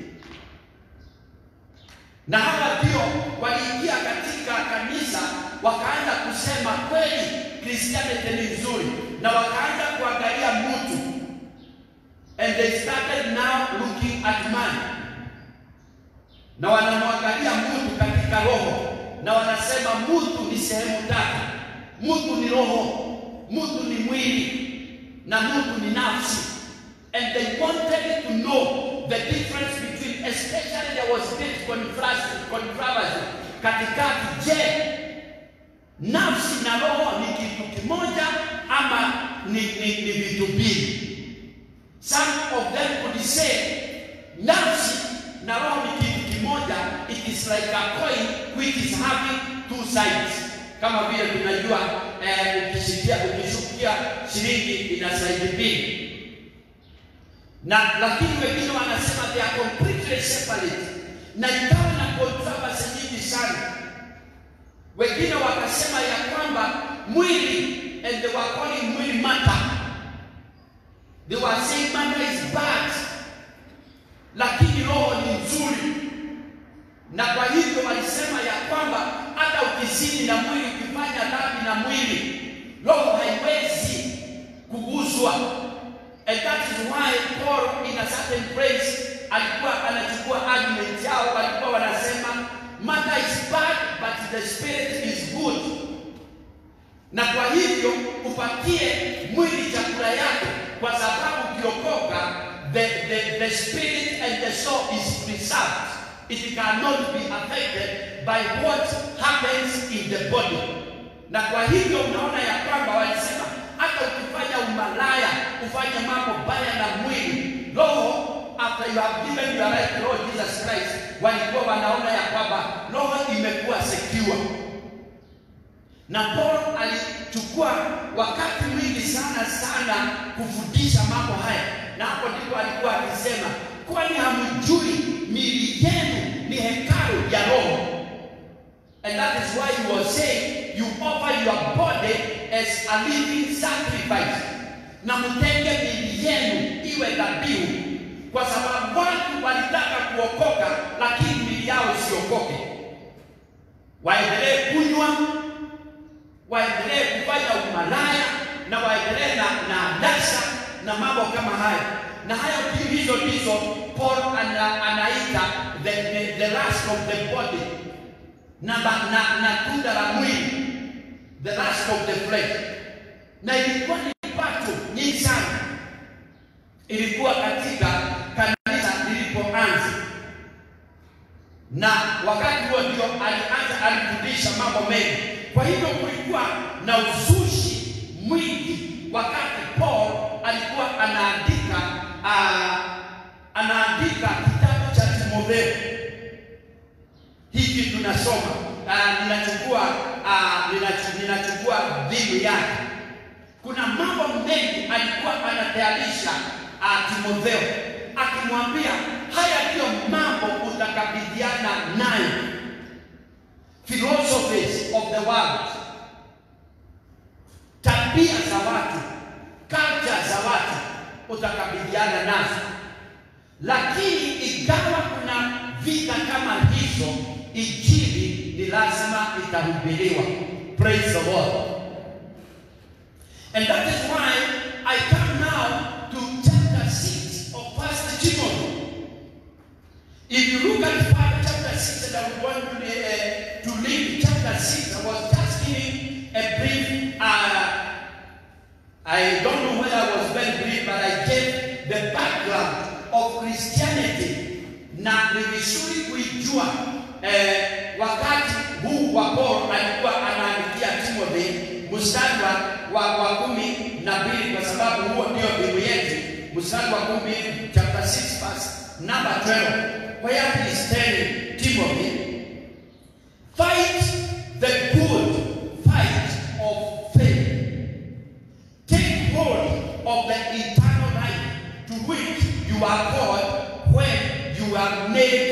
Na hawa ndio waliingia katika kanisa, wakaanza kusema kweli Christianity ni nzuri, na wakaanza kuangalia mtu. And they started now looking at man. Na wanamwangalia mtu katika roho, na wanasema mtu ni sehemu tatu. Mtu ni roho, mtu ni mwili, na mtu ni nafsi. And they wanted to know the difference between, especially there was great controversy katikati. Je, nafsi na roho ni kitu kimoja ama ni vitu mbili? Some of them would say nafsi na roho ni kitu kimoja. It is like a coin which is having two sides. Kama vile tunajua ukishukia shilingi ina side mbili. Lakini wengine wanasema they are completely separate. Na ikawa na controversy nyingi sana. Wengine wakasema ya kwamba mwili, and they were calling mwili matter. They were saying matter is bad, lakini roho ni nzuri. Na kwa hivyo walisema ya kwamba hata ukizini na mwili, ukifanya dhambi na mwili, roho haiwezi kuguswa. And that is why Paul in a certain place alikuwa anachukua argument yao. Walikuwa wanasema matter is bad but the spirit is good. Na kwa hivyo upatie mwili chakula yake, kwa sababu ukiokoka the spirit and the soul is preserved. It cannot be affected by what happens in the body. Na kwa hivyo unaona ya kwamba walisema hata ukifanya umalaya, ufanye mambo baya na mwili, roho, after you have given your life to Lord Jesus Christ, walikuwa wanaona ya kwamba roho imekuwa secure. Na Paul alichukua wakati mwingi sana kufundisha mambo haya. Na hapo ndipo alikuwa akisema, kwani hamjui miili yenu ni hekalu ya roho? And that is why he was saying, you offer your body as a living sacrifice. Na mtenge miili yenu iwe dhabihu. Kwa sababu watu walitaka kuokoka, lakini miili yao siokoke. Waendelee kunywa, waendelee kufanya umalaya, na waendelee na anasa na mambo kama haya. Na hayo hizo ndizo Paul anaita the lust of the body. Na tunda la mwili, the lust of the flesh. Na ilikuwa ni pato nyingi sana. Ilikuwa katika kanisa lilipoanza. Na wakati huo ndio alifundisha mambo mengi. Kwa hivyo kulikuwa na uzushi mwingi wakati Paul alikuwa anaandika kitabu cha Timotheo. Timotheo. Hiki tunasoma ninachukua dhidi yake. Kuna mambo mengi alikuwa anatayarisha Timotheo, akimwambia haya ndio mambo utakabiliana nayo. Philosophies of the world, tabia za watu, culture za watu utakabiliana nazo. Lakini ingawa kuna vita kama hizo, injili ni lazima itahubiriwa. Praise the Lord. And that is why I come now to chapter 6 of 1 Timothy. If you look at chapter 6, and I want to read chapter 6, I was just giving a brief, I don't know whether I was very brief, but I gave the background of Christianity. Na ni vizuri kuijua wakati huu wa Paul alikuwa anaandikia Timothy mstari wa 12, kwa sababu huo ndio Biblia yetu. Mstari wa 10, chapter 6 verse number 12, where he is telling Timothy, fight the good fight of faith. Take hold of the eternal life to which you are called when you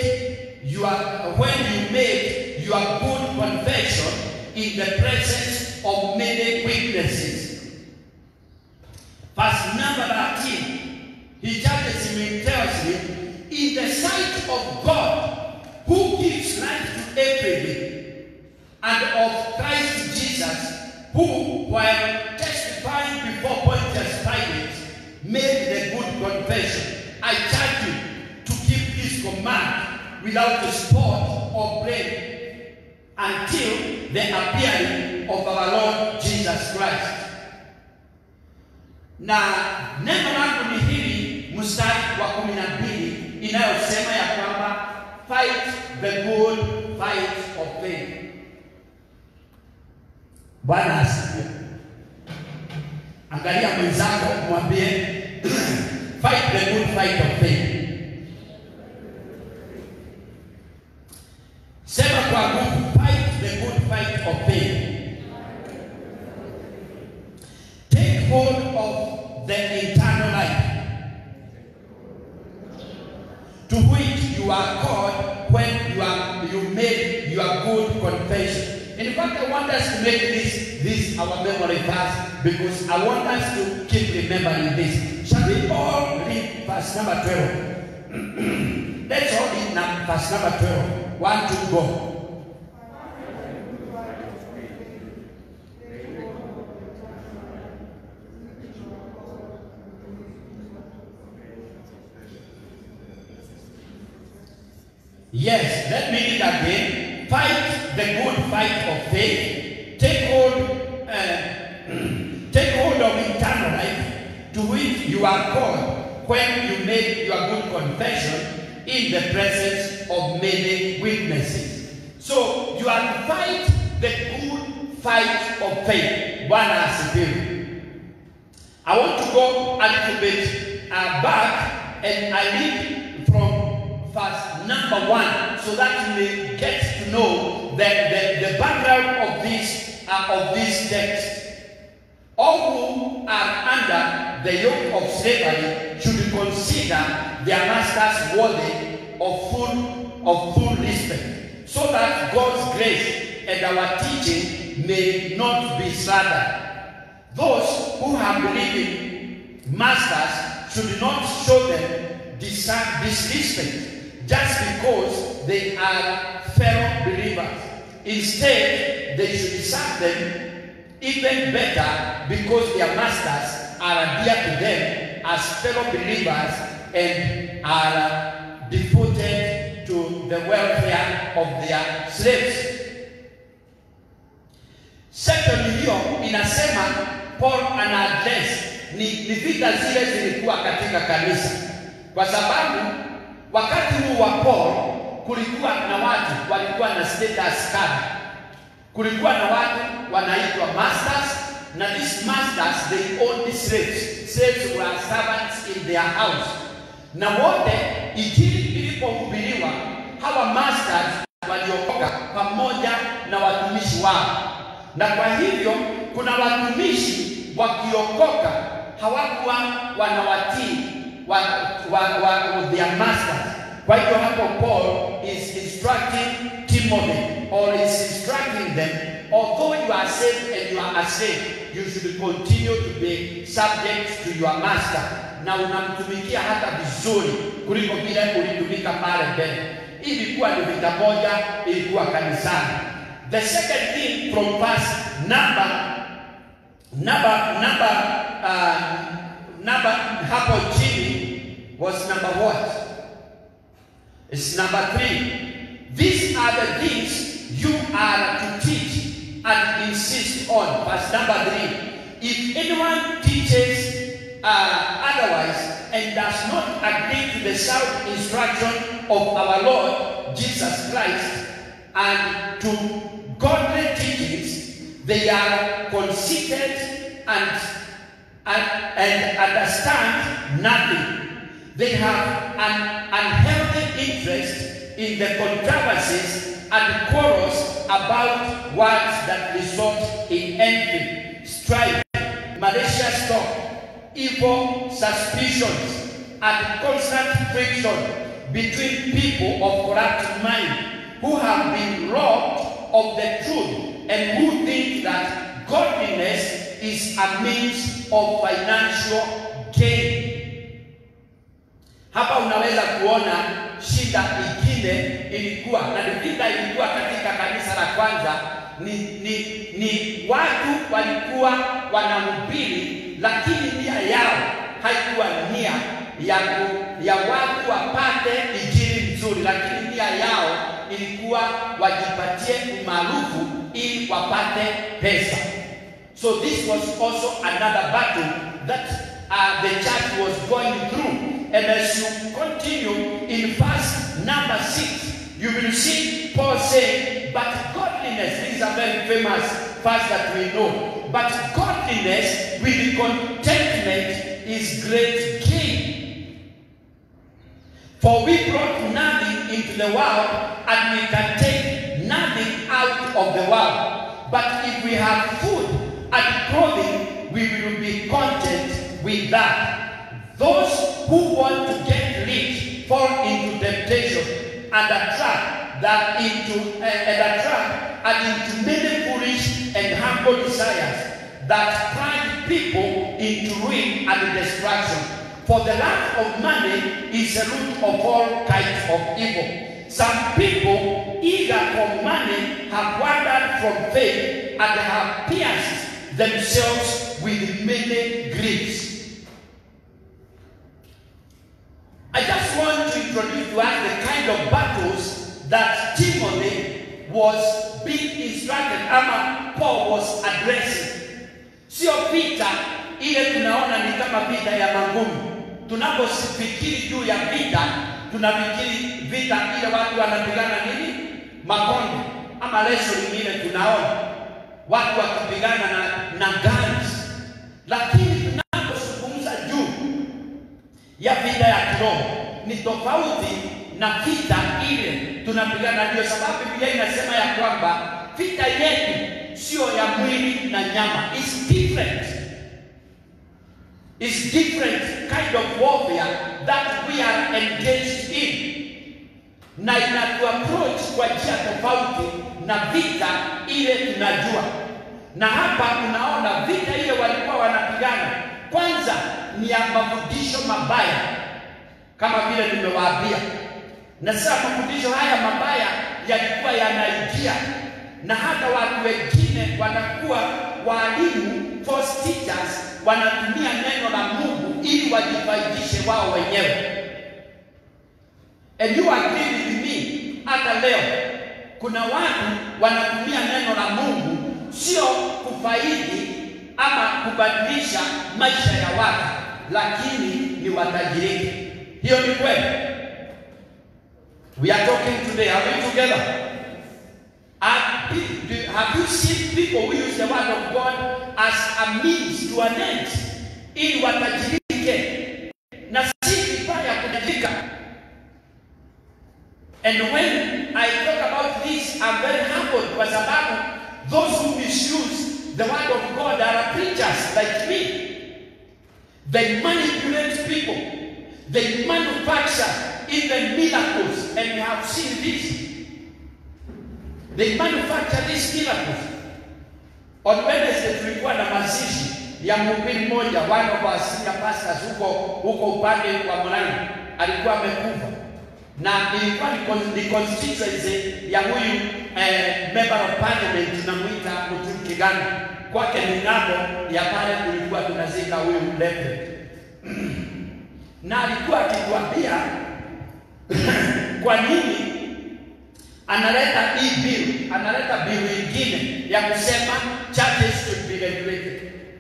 made your good confession in the presence of many witnesses. Verse number 13, he judges him and tells him, in the sight of God, who gives life to everything, and of Christ Jesus, who, while testifying before Pontius Pilate, made the good confession, I charge you to keep his command without spot or blame until the appearing of our Lord Jesus Christ. Na neno langu ni hili, mstari wa 12, inayosema ya kwamba fight the good fight of faith. Bwana asifiwe. Angalia mwenzako mwambie fight the good fight of faith. Sema kwa nguvu, fight the good fight of faith. Take hold of the eternal life to which you are called when you made your good confession. In fact, I want us to make this our memory verse, because I want us to keep remembering this. Shall we all read verse number 12? Let's all read verse number 12. 1, 2, go. Yes, let me read again. Fight the good fight of faith. Take hold of eternal life, to which you are called when you make your good confession in the presence of many witnesses. So you are to fight the good fight of faith. Bwana asifiwe. I want to go a little bit back, and I read from verse number 1, so that you may get to know the background of this text. All who are under the yoke of slavery should consider their masters worthy of full respect, so that God's grace and our teaching may not be slandered. Those who have believing masters should not show them disrespect just because they are fellow believers. Instead, they should serve them even better, because their masters are dear to them as fellow believers and are devoted to the welfare of their slaves. Secondly, hiyo inasema Paul ana address ni vita zile zilikuwa katika kanisa, kwa sababu wakati huu wa Paul kulikuwa na watu walikuwa na status kama, kulikuwa na watu wanaitwa masters, na these masters they owned slaves. Slaves were servants in their house. Na wote injili ilipohubiriwa hawa masters waliokoka pamoja na watumishi wao. Na kwa hivyo kuna watumishi wakiokoka hawakuwa wanawatii their masters. Kwa hivyo hapo Paul is instructing Timothy, or is instructing them, although you are saved and you are a slave, you should continue to be subject to your master. Na unamtumikia hata vizuri kuliko vile ulitumika pale mbele. Ilikuwa ni vita moja, ilikuwa kanisani. The second thing from verse number hapo chini was number what? It's number 3. These are the things you are to teach and insist on. Verse number 3. If anyone teaches otherwise and does not agree to the sound instruction of our Lord Jesus Christ and to godly teachings, they are conceited and understand nothing. They have an unhealthy interest in the controversies and quarrels about words that result in envy, strife, malicious talk, evil suspicions, and constant friction between people of corrupt mind who have been robbed of the truth and who think that godliness is a means of financial gain. Hapa unaweza kuona shida ingine ilikuwa, na vita ilikuwa katika kanisa la kwanza, ni watu walikuwa wanahubiri, lakini nia yao haikuwa nia ya watu wapate injili nzuri, lakini nia yao ilikuwa wajipatie umaarufu ili wapate pesa. So this was also another battle that the church was going through. And as you continue in verse number 6, you will see Paul saying, but godliness, this is a very famous verse that we know, but godliness with contentment is great gain. For we brought nothing into the world, and we can take nothing out of the world. But if we have food and clothing, we will be content with that. Those who want to get rich fall into temptation and a trap and into many foolish and harmful desires that drive people into ruin and destruction. For the love of money is the root of all kinds of evil. Some people eager for money have wandered from faith and have pierced themselves with many griefs. I just want to introduce to us the kind of battles that Timothy was being instructed, ama Paul was addressing. Sio vita ile tunaona ni kama vita ya magumu. Tunapofikiri juu ya vita, tunafikiri vita ile watu wanapigana nini? Makonde. Ama leso lingine tunaona watu wakipigana na guns. Lakini tunapozungumza juu ya vita ya kiroho ni tofauti na vita ile tunapigana. Ndio sababu Biblia inasema ya kwamba vita yetu sio ya mwili na nyama. It's different. It's different kind of warfare that we are engaged in. Na inatu approach kwa njia tofauti na vita ile tunajua. Na hapa unaona vita ile walikuwa wanapigana, kwanza ni ya mafundisho mabaya, kama vile nimewaambia. Na sasa mafundisho haya mabaya yalikuwa yanaingia, na hata watu wengine wanakuwa walimu, false teachers, wanatumia neno la Mungu ili wajifaidishe wao wenyewe. And you agree with me, hata leo kuna watu wanatumia neno la Mungu sio kufaidi ama kubadilisha maisha ya watu, lakini ni watajiriki. Hiyo ni kweli. We are talking today. Are we together? Have you seen people who use the word of God as a means to an end, ili watajirike? Na si vibaya kutajirika. And when I talk about this, I'm very humbled kwa sababu those who misuse the word of God are preachers like me. They manipulate people. They manufacture even miracles, and we have seen this. They manufacture these miracles. On Wednesday tulikuwa na mazishi ya mhubiri mmoja, one of our senior pastors huko upande wa Murang'a, alikuwa amekufa, na ilikuwa ni constituency ya huyu member of parliament tunamuita Muturi Kigani. Kwake ni ng'ambo ya pale tulikuwa tunazika huyu mlepe. Na alikuwa akituambia kwa nini analeta hii bill, analeta bill nyingine ya kusema churches should be regulated.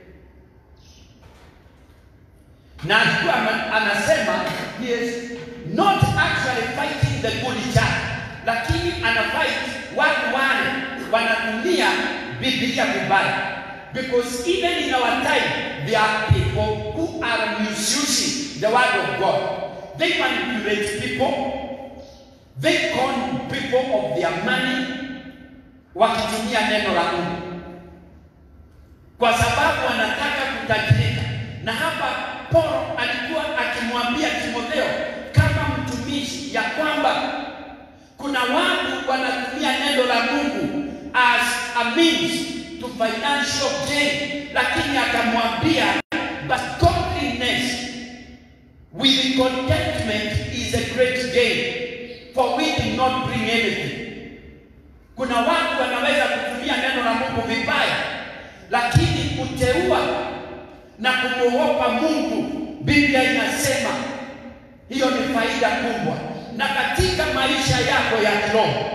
Na alikuwa anasema he is not actually fighting the good church, lakini anafight watu wale wanatumia Biblia vibaya. Because even in our time, there are people who are misusing the word of God. They manipulate people. They con people of their money wakitumia neno la Mungu kwa sababu wanataka kutajirika. Na hapa Paulo alikuwa akimwambia Timotheo kama mtumishi ya kwamba kuna watu wanatumia neno la Mungu as a means to financial gain, lakini akamwambia but godliness with contentment is a great gain, for we did not bring anything. Kuna watu wanaweza kutumia neno la Mungu vibaya, lakini kuteua na kumwogopa Mungu, Biblia inasema hiyo ni faida kubwa. Na katika maisha yako ya kiroho,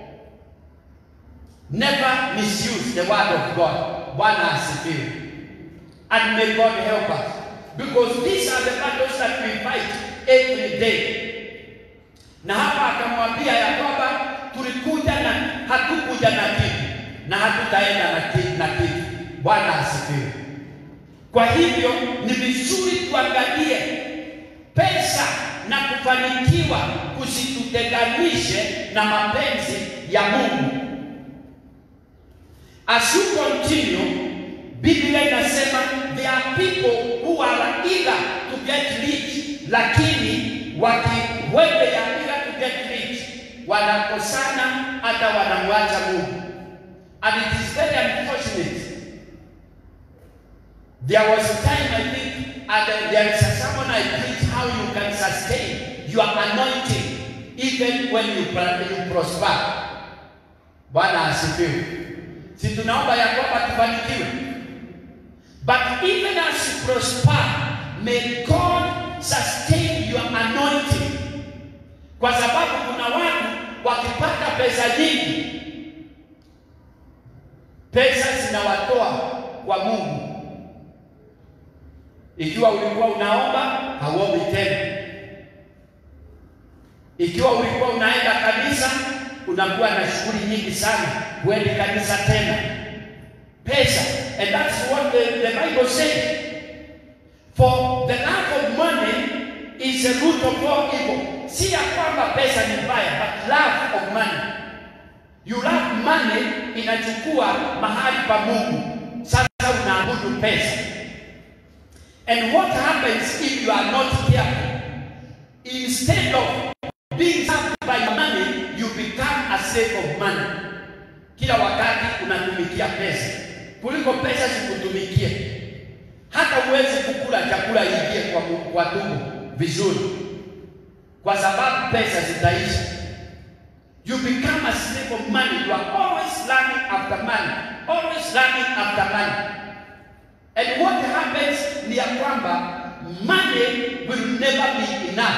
never misuse the word of God. Bwana asifiwe. And may God help us, because these are the battles that we fight every day. Na hapa akamwambia ya kwamba tulikuja na hatukuja na kitu na hatutaenda na kitu. Bwana asifiwe. Kwa hivyo ni vizuri tuangalie pesa na kufanikiwa kusitutenganishe na mapenzi ya Mungu. As you continue, Biblia inasema there are people who are eager to get rich, lakini when they are eager to get rich, wanakosana hata wanamwacha Mungu. And it is very unfortunate. There was a time, I think, there is a sermon I preached how you can sustain your anointing even when you prosper. Bwana asifiwe. Si tunaomba ya kwamba tufanikiwe. But even as you prosper, may God sustain your anointing. Kwa sababu kuna watu wakipata pesa nyingi, pesa zinawatoa kwa Mungu. Ikiwa ulikuwa unaomba, hauombi tena. Ikiwa ulikuwa unaenda kanisa, unakuwa na shughuli nyingi sana, huendi kanisa tena. Pesa, and that's what the Bible says. For the love of money is a root of all evil. Si ya kwamba pesa ni mbaya, but love of money. You love money, inachukua mahali pa Mungu. Sasa unaabudu pesa. And what happens if you are not careful? Instead of being served by money, you become a slave of money. Kila wakati unatumikia pesa, kuliko pesa zikutumikie. Hata uwezi kukula chakula ingie kwa tumbo vizuri, kwa sababu pesa zitaisha. You become a slave of money. You are always running after money, always running after money. And what happens ni ya kwamba money will never be enough.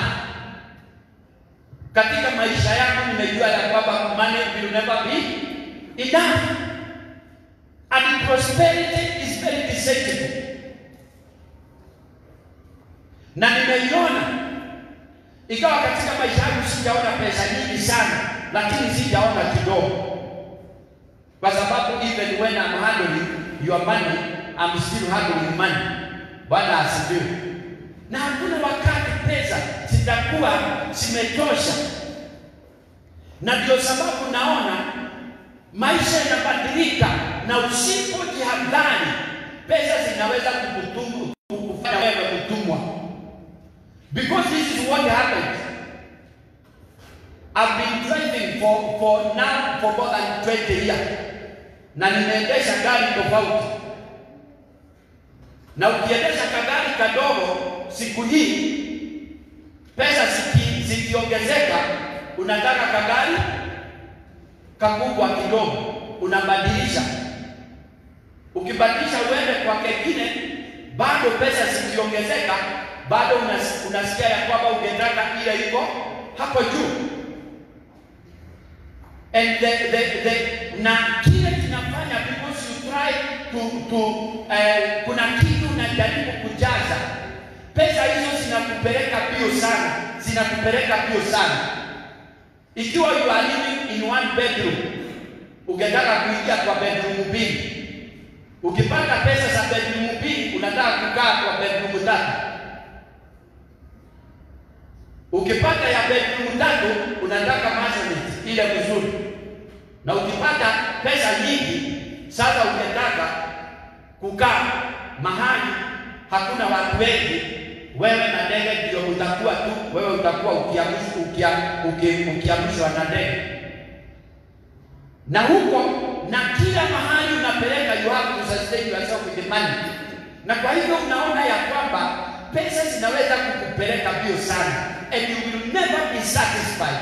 Katika maisha yako nimejua ya kwamba money will never be enough. And prosperity is very deceitful. Na nimeiona, ikawa katika maisha yangu sijaona pesa nyingi sana, lakini sijaona kidogo. Kwa sababu even when I'm handling your money, I'm still handling money. Bwana asifiwe. Na hakuna wakati pesa zitakuwa zimetosha. Na ndio sababu naona maisha yanabadilika, na usipojihadhari pesa zinaweza kukufanya wewe mtumwa. Because this is what happens. I've been driving for more than 20 years. Na nimeendesha gari tofauti. Na ukiendesha kagari kadogo siku hii, pesa zikiongezeka, unataka kagari kakubwa kidogo, unabadilisha. Ukibadilisha uende kwa kingine, bado pesa zikiongezeka, bado unasikia ya kwamba ungetaka ile iko hapo juu. And na kile kinafanya, because you try kuna kitu unajaribu kujaza, pesa hizo zinakupeleka bio sana. Ikiwa you are living in one bedroom, ungetaka kuingia kwa bedroom mbili. Ukipata pesa za bedroom mbili, unataka kukaa kwa bedroom tatu. Ukipata ya bedroom tatu, unataka maisonette ile vizuri. Na ukipata pesa nyingi, sasa ungetaka kukaa mahali hakuna watu wengi, wewe na ndege ndio utakuwa tu, wewe utakuwa ukiamshwa na ndege. Na huko na kila mahali unapeleka, you have to sustain yourself with the money. Na kwa hivyo unaona ya kwamba pesa zinaweza kukupeleka bio sana, and you will never be satisfied.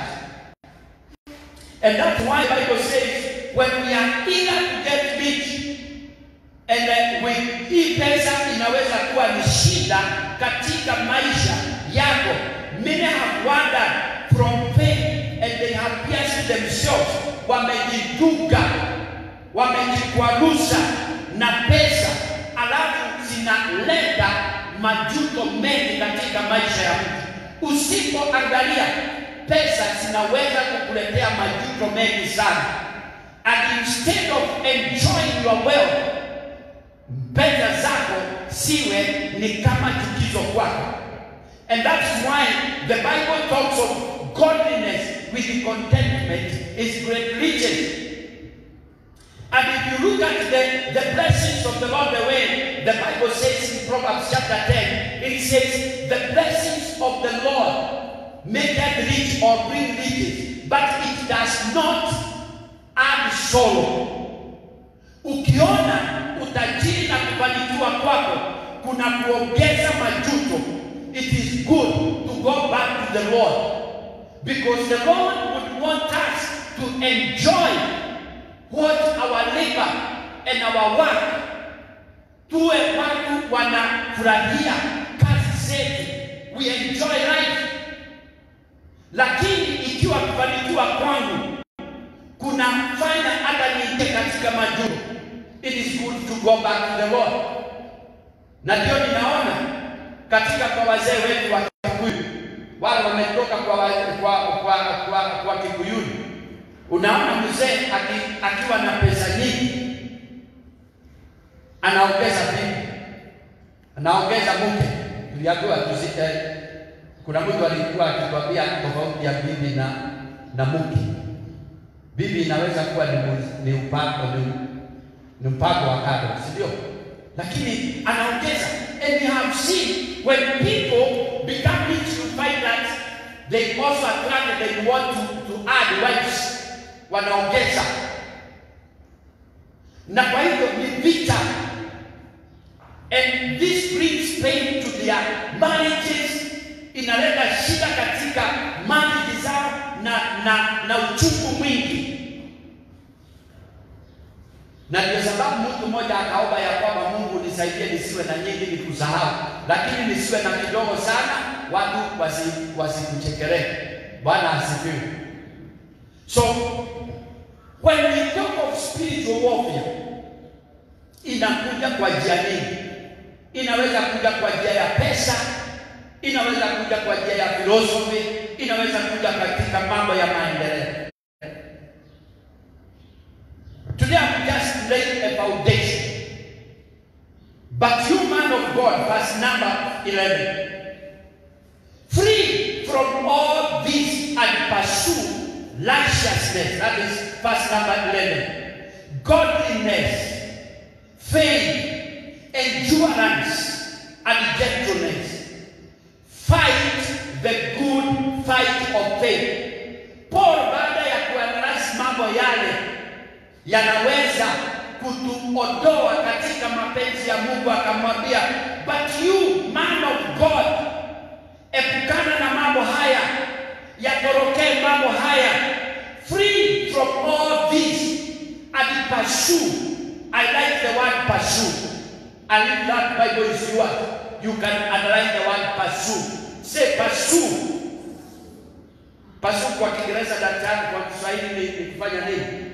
And that's why the Bible says, when we are eager to get rich, and hii pesa inaweza kuwa ni shida katika maisha yako. Many have wandered from faith and they have pierced themselves. Wamejituka, wamejikwaruza na pesa, alafu zinaleta majuto mengi katika maisha ya mtu. Usipoangalia, pesa zinaweza kukuletea majuto mengi sana. And instead of enjoying your wealth, pesa zako siwe ni kama chukizo kwako. And that's why the Bible talks of godliness with contentment is great riches. And if you look at the blessings of the Lord, the way the Bible says in Proverbs chapter 10, it says, the blessings of the Lord make it rich or bring riches, but it does not add sorrow. Ukiona utajiri na kufanikiwa kwako kuna kuongeza majuto, it is good to go back to the Lord, because the Lord would want us to enjoy what our labor and our work. Tuwe watu wanafurahia kazi zetu, we enjoy life. Lakini ikiwa kufanikiwa kwangu kunafanya hata niingie katika majuto, it is good to go back to the Lord. Na ndio ninaona katika kwa wazee wetu wa Kikuyu, wale wametoka kwa Kikuyuni, unaona mzee akiwa na pesa nyingi anaongeza bibi, anaongeza mke. Tuliambiwa kuna mtu alikuwa akikwambia tofauti ya bibi na mke. Bibi inaweza kuwa ni mpango wa kando, sio? Lakini anaongeza. And we have seen when people become rich, you find that they also attract, they want to add wives. Wanaongeza. Na kwa hivyo ni vita. And this brings pain to their marriages. Inaleta shida katika marriages zao na uchungu mwingi. Na ndio sababu mtu mmoja akaomba ya kwamba Mungu nisaidie nisiwe na nyingi nikusahau, lakini nisiwe na kidogo sana watu wasikuchekelee. Bwana asifiwe. So when we talk of spiritual warfare, inakuja kwa njia nyingi. Inaweza kuja kwa njia ya pesa, inaweza kuja kwa njia ya philosophy, inaweza kuja katika mambo ya maendeleo. Today I'm just laying a foundation. But you, man of God, verse number 11. Free from all this and pursue righteousness, that is verse number 11, godliness, faith, endurance, and gentleness. Fight the good fight of faith. Paul baada ya kuangalia mambo yale yanaweza kutuondoa katika mapenzi ya Mungu, akamwambia, but you man of God, epukana na mambo haya, yatorokee mambo haya, free from all this and pursue. I like the word pursue. And if that Bible is yours, you can underline the word pursue. Say pursue. Pursue kwa Kiingereza daktari, kwa Kiswahili ni kufanya nini?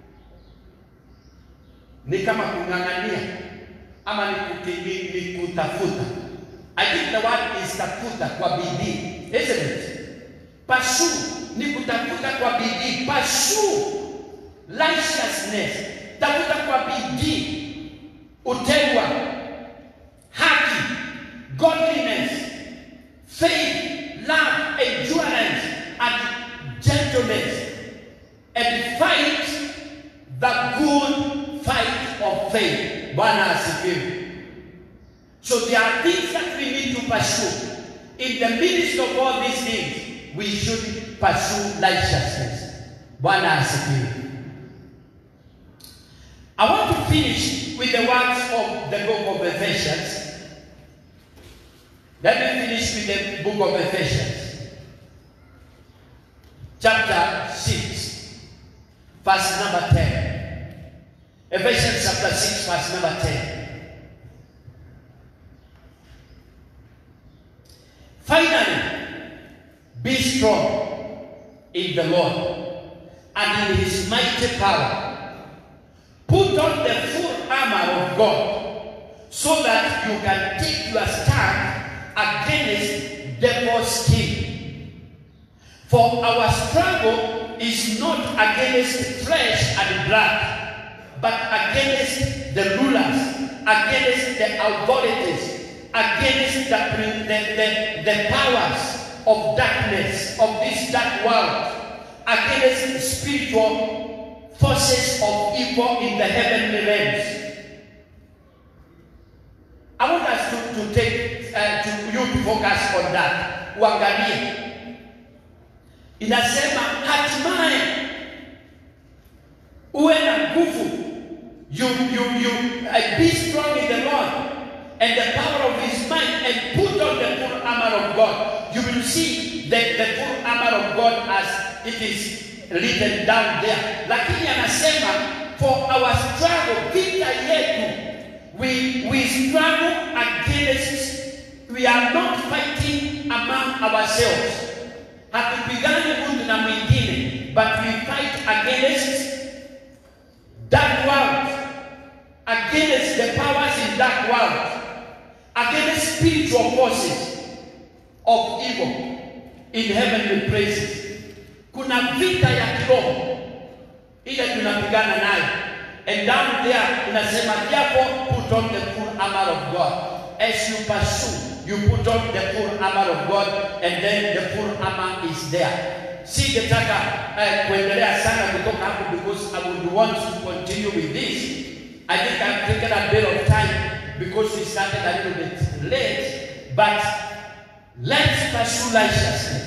Ni kama kung'ang'ania ama ni kutafuta. I think the word is tafuta kwa bidii, isn't it? Pursue ni kutafuta kwa bidii. Pursue righteousness, tafuta kwa bidii utegwa, haki, godliness, faith, love, endurance, and gentleness, and fight the good fight of faith. Bwana asifiwe. So there are things that we need to pursue. In the midst of all these things, we should pursue righteousness. Bwana asifiwe. I want to finish with the words of the book of Ephesians. Let me finish with the book of Ephesians. Chapter 6, verse number 10. Ephesians chapter 6, verse number 10. Finally, be strong in the Lord and in his mighty power. Put on the full armor of God so that you can take your stand against devil's scheme. For our struggle is not against flesh and blood, but against the rulers, against the authorities, against the powers of darkness of this dark world, against spiritual forces of evil in the heavenly realms. I want us to take to focus on that. Uangalie. Inasema hatimaye uwe na nguvu. You be strong in the Lord and the power of his might, and put on the full armor of God. You will see that the full armor of God as it is written down there. Lakini anasema for our struggle, vita yetu, we struggle against, we are not fighting among ourselves. Hatupigani mtu na mwingine, but we fight against dark world, against the powers in dark world, against spiritual forces of evil in heavenly places. Kuna vita ya kiroho ile tunapigana nayo. And down there inasema therefore put on the full armor of God. As you pursue, you put on the full armor of God, and then the full armor is there. Singetaka kuendelea sana kutoka hapo, because I would want to continue with this. I think I've taken a bit of time because we started a little bit late, but let's pursue righteousness.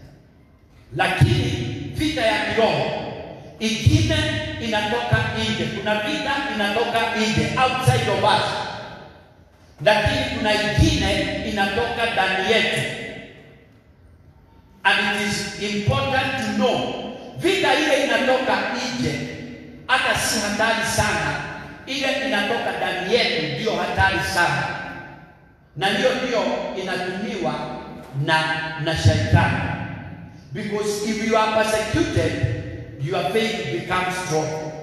Lakini vita ya kiroho ingine inatoka nje. Kuna vita inatoka nje, outside of us. Lakini kuna ingine inatoka ndani yetu. And it is important to know, vita ile inatoka nje hata si hatari sana. Ile inatoka ndani yetu ndio hatari sana. Na ndio inatumiwa na Shetani. Because if you are persecuted, your faith becomes strong.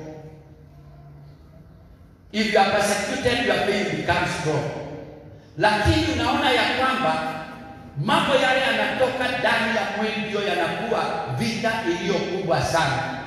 If you are persecuted, your faith becomes strong. Lakini unaona ya kwamba mambo yale yanatoka ndani ya mwili ndio yanakuwa vita iliyo kubwa sana.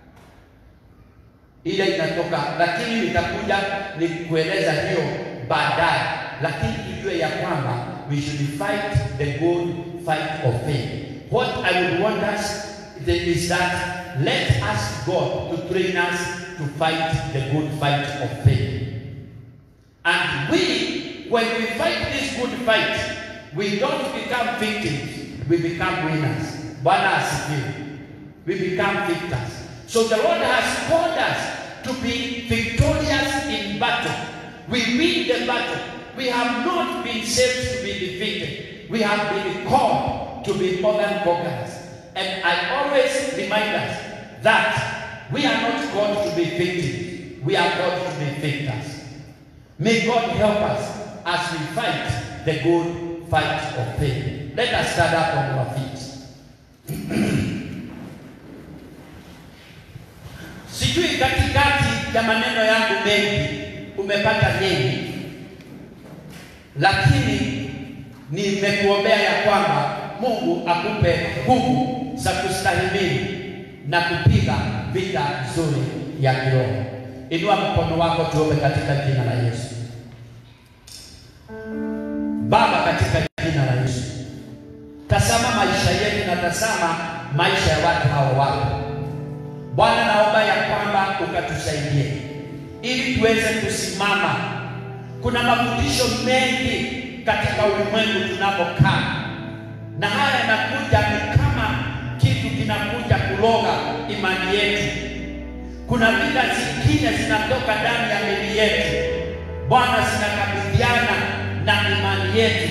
Ile inatoka, lakini nitakuja nikueleza hiyo baadaye. Lakini tujue ya kwamba we should fight the good fight of faith. What I would want us is that let us God to train us to fight the good fight of faith. And we, when we fight this good fight, we don't become victims, we become winners. Bwana asifiwe. We become victors. So the Lord has called us to be victorious in battle. We win the battle. We have not been saved to be defeated. We have been called to be more than conquerors. And I always remind us that we are not called to be victims. We are called to be victors. May God help us as we fight the good fight of faith. Let us stand up on our feet. Sijui katikati ya maneno yangu mengi umepata nini, lakini nimekuombea ya kwamba Mungu akupe nguvu za kustahimili na kupiga vita nzuri ya kiroho. Inua mkono wako tuombe katika jina la Yesu. Baba, katika jina la Yesu, tazama maisha yetu na tazama maisha ya watu hawa wako. Bwana, naomba ya kwamba ukatusaidie ili tuweze kusimama. Kuna mafundisho mengi katika ulimwengu tunapokaa, na haya yanakuja ni kama kitu kinakuja kuloga imani yetu. Kuna vita zingine zinatoka ndani ya miili yetu, Bwana, zinakabiliana na imani yetu.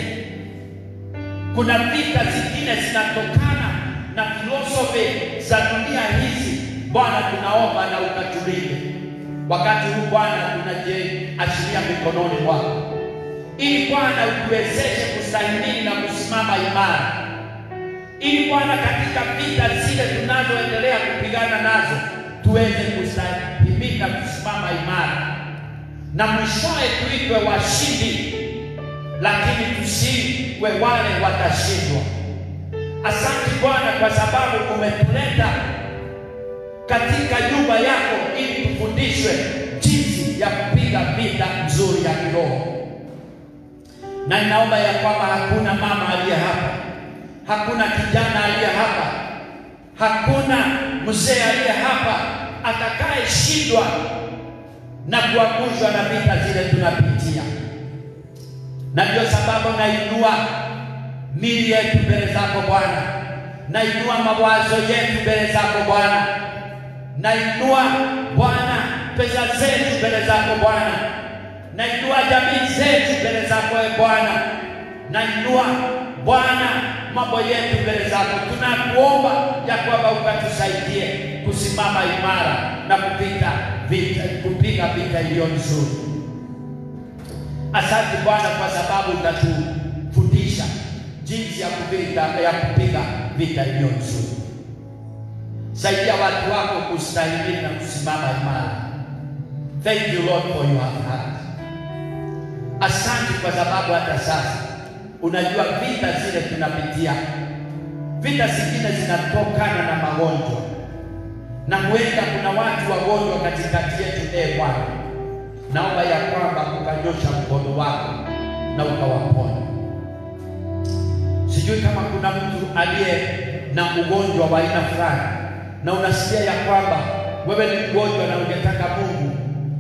Kuna vita zingine zinatokana na filosofi za dunia hizi. Bwana, tunaomba na ukatulinde. Wakati huu Bwana, tunajiachilia mikononi mwako, ili Bwana utuwezeshe kustahimili na kusimama imara, ili Bwana katika vita zile tunazoendelea kupigana nazo tuweze kustahimili na kusimama imara, na mwishowe tuitwe washindi, lakini tusiwe wale watashindwa. Asante Bwana kwa sababu umetuleta katika nyumba yako ili tufundishwe jinsi ya kupiga vita nzuri ya kiroho. Na ninaomba ya kwamba hakuna mama aliye hapa, hakuna kijana aliye hapa, hakuna mzee aliye hapa atakaye shindwa na kuangushwa na vita zile tunapitia. Na ndio sababu nainua miili yetu mbele zako Bwana, nainua mawazo yetu mbele zako Bwana, nainua Bwana pesa zetu mbele zako Bwana, nainua jamii zetu mbele zako Bwana, nainua Bwana mambo yetu mbele zako. Tunakuomba ya kwamba ukatusaidie kusimama imara na kupiga vita iliyo nzuri. Asante Bwana kwa sababu utatufundisha jinsi ya kupiga vita iliyo nzuri. Saidia watu wako kustahimili na kusimama imara. Thank you Lord for your heart. Asante kwa sababu hata sasa unajua vita zile tunapitia. Vita zingine zinatokana na magonjwa, na huenda kuna watu wagonjwa katikati yetu. Bwana, naomba ya kwamba ukanyosha mkono wako na ukawaponya. Sijui kama kuna mtu aliye na ugonjwa wa aina fulani na unasikia ya kwamba wewe ni mgonjwa na ungetaka Mungu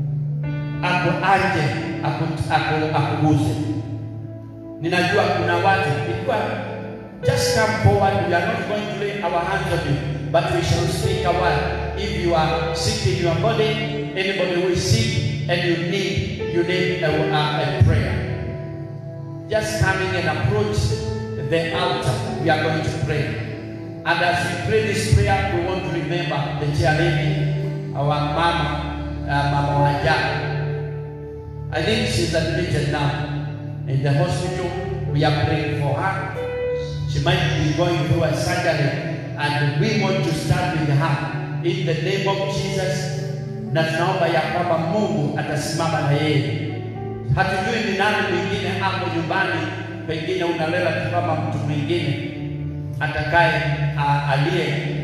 akuguze. Ninajua kuna watu, just come forward. We are not going to lay our hands on you, but we shall speak a word. If you are sick in your body, anybody who is sick and you need a prayer, just come in and approach the altar. We are going to pray. And as we pray this prayer, we want to remember the chair lady, our Mama Wanja. I think she's admitted now in the hospital. We are praying for her. She might be going through a surgery, and we want to start with her in the name of Jesus. Na tunaomba ya kwamba Mungu atasimama na yeye. Hatujui ni nani mwingine hapo nyumbani, pengine unalela kama mtu mwingine atakaye aliye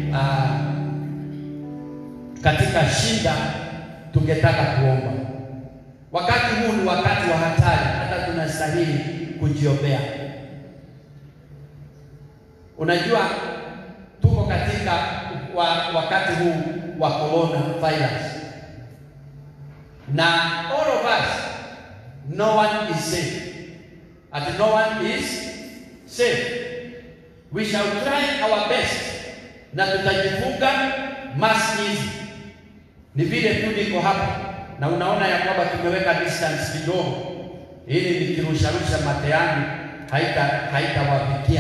katika shida. Tungetaka kuomba. Wakati huu ni wakati wa hatari, hata tunastahili kujiombea. Unajua tuko katika wakati huu wa corona virus. Na all of us, no one is safe. And no one is safe. We shall try our best. Na tutajifunga mask hizi. Ni vile tu niko hapa na unaona ya kwamba tumeweka distance kidogo ili nikirusharusha mate yangu haitawafikia.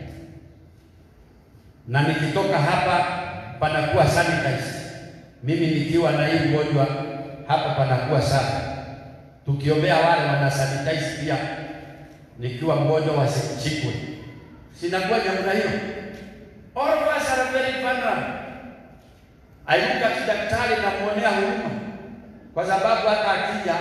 Na nikitoka hapa panakuwa sanitized. Mimi nikiwa na hii ugonjwa hapa panakuwa safi. Tukiombea wale wana sanitize pia nikiwa mgonjwa wasishikwe. Sinakuwa namna hiyo. All of us are very vulnerable. Ainuka kidaktari na muonea huruma. Kwa sababu hata akija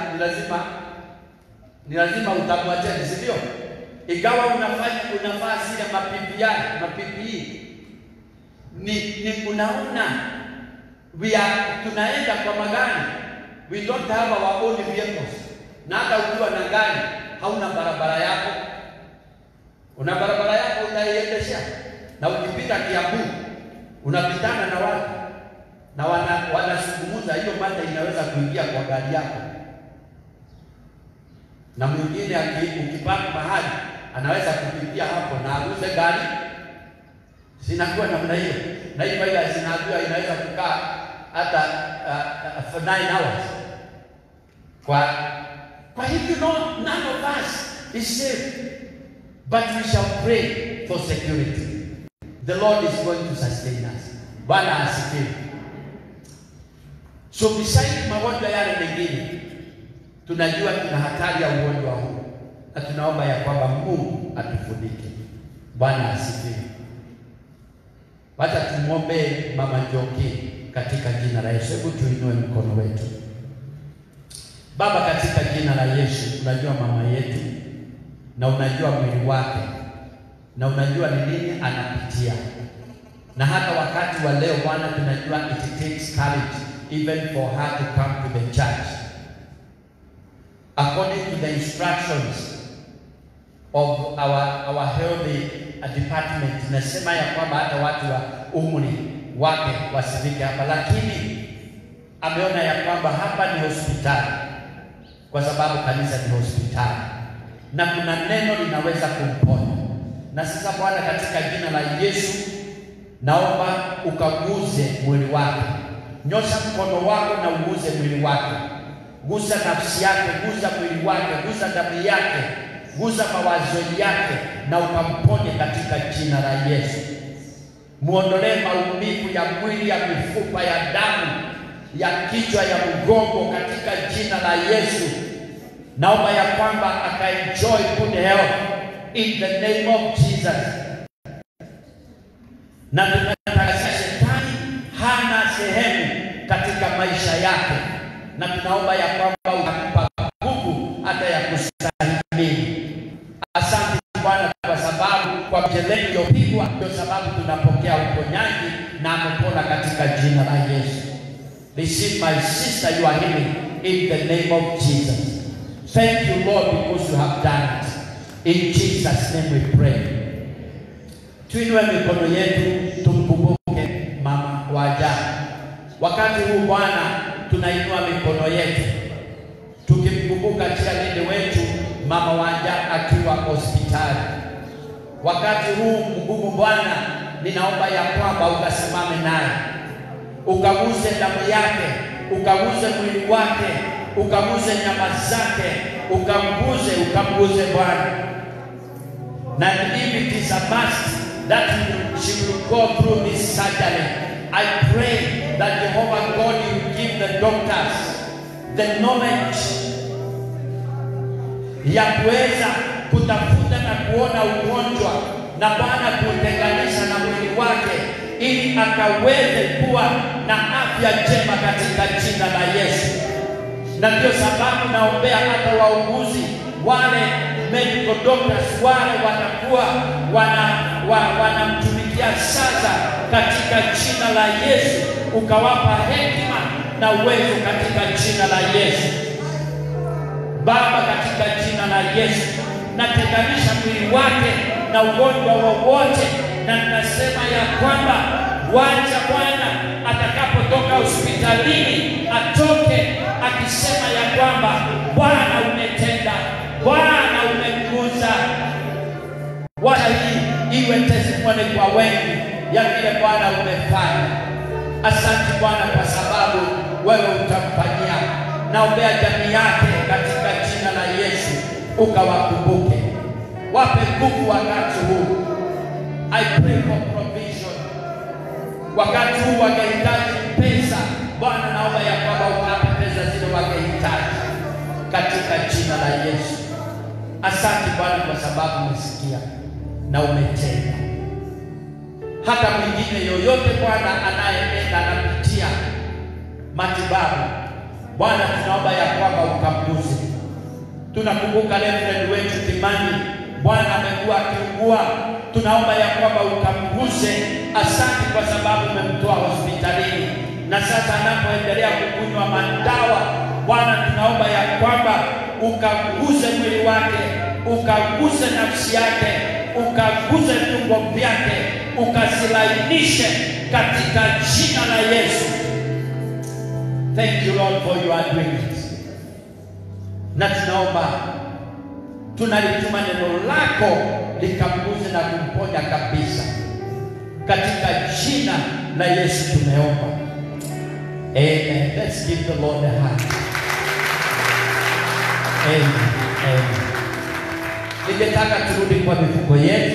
ni lazima utamwacha, si ndio? Ingawa unafaa zile mapipi ni unaona tunaenda kwa magari. We don't have our own vehicles. Na hata ukiwa na gari hauna barabara yako. Una barabara yako unaiendesha. Na ukipita Kiambu unapitana na watu na wanazungumza, hiyo mada inaweza kuingia kwa gari yako. Na mwingine ukipaka mahali anaweza kupitia hapo na aguze gari. Sinakuwa namna hiyo. Na hii faida zinajua inaweza kukaa hata for 9 hours. Kwa hivyo none of us is safe. But we shall pray for security. The Lord is going to sustain us. Bwana asifiwe. So besides magonjwa yale mengine, tunajua tuna hatari ya ugonjwa huu. Na tunaomba ya kwamba Mungu atufunike. Bwana asifiwe. Wacha tumuombe Mama Njoki katika jina la Yesu. Hebu tuinue mkono wetu. Baba, katika jina la Yesu, unajua mama yetu na unajua mwili wake na unajua ni nini anapitia. Na hata wakati wa leo Bwana, tunajua it takes courage even for her to come to the church. According to the instructions of our health department, nasema ya kwamba hata watu wa umri wake wasifike hapa, lakini ameona ya kwamba hapa ni hospitali, kwa sababu kanisa ni hospitali na kuna neno linaweza kumponya. Na sasa Bwana, katika jina la Yesu, naomba ukaguze mwili wake. Nyosha mkono wako na uguze mwili wake. Gusa nafsi yake, gusa mwili wake, gusa damu yake, gusa mawazo yake na ukamponye katika jina la Yesu. Muondolee maumivu ya mwili, ya mifupa, ya damu, ya kichwa, ya mgongo katika jina la Yesu. Naomba ya kwamba akaenjoy good health in the name of Jesus. Na tunatangaza shetani hana sehemu katika maisha yake. Na tunaomba ya kwamba utampa nguvu hata ya kustahimili. Asante Bwana kwa sababu kwa mjeledi iliyopigwa ndio sababu tunapokea uponyaji na amepona katika jina la Yesu. Receive my sister, you are healing in the name of Jesus. Thank you Lord because you have done it. In Jesus name we pray. Tuinue mikono yetu tumkumbuke mama waja. Wakati huu Bwana, tunainua mikono yetu tukimkumbuka chialinde wetu mama waja akiwa hospitali. Wakati huu mgumu Bwana, ninaomba ya kwamba ukasimame naye, ukaguze damu yake, ukaguze mwili wake, ukaguze nyama zake, ukamguze Bwana. Na if it is a must that she will go through this surgery, I pray that Jehovah God will give the doctors the knowledge ya kuweza kutafuta na kuona ugonjwa na Bwana kutenganisha na mwili wake ili akaweze kuwa na afya njema katika jina la Yesu. Na ndio sababu naombea hata wauguzi wale, medical doctors wale watakuwa wanamtumikia sasa katika jina la Yesu, ukawapa hekima na uwezo katika jina la Yesu. Baba, katika jina la Yesu, natenganisha mwili wake na ugonjwa wowote, na ninasema ya kwamba Wacha Bwana atakapotoka hospitalini atoke akisema ya kwamba Bwana umetenda, Bwana umekuza. Wacha hii iwe testimony kwa wengi ya vile Bwana umefanya. Asante Bwana kwa sababu wewe utamfanyia. Naombea jamii yake katika jina la Yesu, ukawakumbuke. Wape nguvu wakati huu. I pray for provision. Wakati huu wangehitaji pesa, Bwana naomba ya kwamba uwape pesa zile wangehitaji katika jina la Yesu. Asante Bwana kwa sababu umesikia na umetenda. Hata mwingine yoyote Bwana anayeenda anapitia matibabu, Bwana tunaomba ya kwamba ukamguze. Tunakumbuka Reverend wetu Kimani, Bwana amekuwa akiugua, tunaomba ya kwamba ukamguze. Asante kwa sababu umemtoa hospitalini na sasa anapoendelea kukunywa madawa, Bwana tunaomba ya kwamba ukaguze mwili wake, ukaguze nafsi yake, ukaguze viungo vyake, ukazilainishe katika jina la Yesu. Thank you Lord for your doing. Na tunaomba, tunalituma neno lako likamguze na kumponya kabisa katika jina la Yesu tumeomba. Amen. Let's give the Lord a hand. Amen. Amen. Ningetaka turudi kwa mifuko yetu.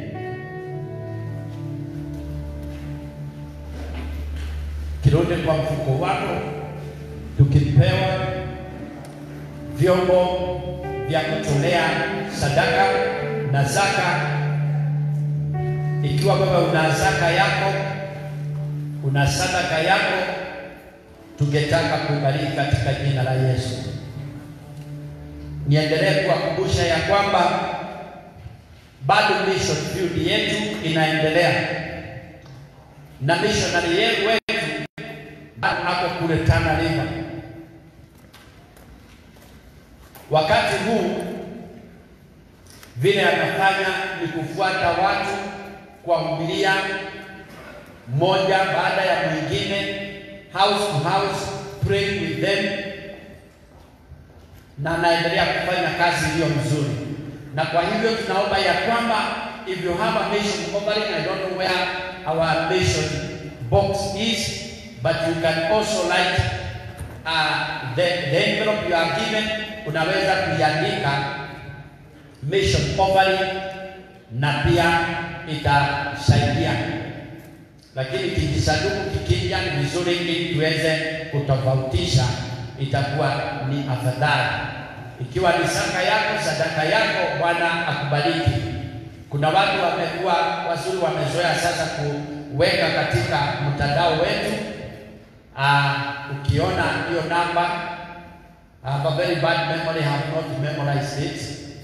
Kirudi kwa mfuko wako, tukipewa vyombo vya kutolea sadaka na zaka. Ikiwa wewe una zaka yako, una sadaka yako, tungetaka kubariki katika jina la Yesu. Niendelee kuwakumbusha ya kwamba bado mission field yetu inaendelea, na missionary wetu hapo kule Tana River. Wakati huu vile anafanya ni kufuata watu kuwahubiria mmoja baada ya mwingine, house to house, pray with them, na anaendelea kufanya kazi iliyo nzuri. Na kwa hivyo tunaomba ya kwamba if you have a mission offering, I don't know where our mission box is, but you can also write the envelope you are given, unaweza kuiandika mission offering na pia itasaidia. Lakini kijisanduku kikija ni vizuri ili tuweze kutofautisha, itakuwa ni afadhali. Ikiwa ni sadaka yako, sadaka yako, Bwana akubariki. Kuna watu wamekuwa wazuri, wamezoea sasa kuweka katika mtandao wetu. Ukiona hiyo namba, I have a very bad memory, have not memorized it.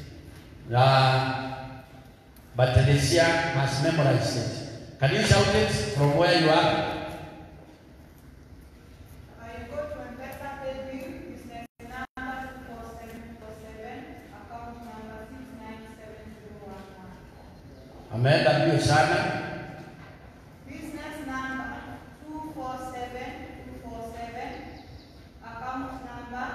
But Alicia has memorized it. Can you shout it from where you are? I go to M-Pesa paybill, business number 4747, account number 697011. Ameenda mbio sana. Business number 247247, account number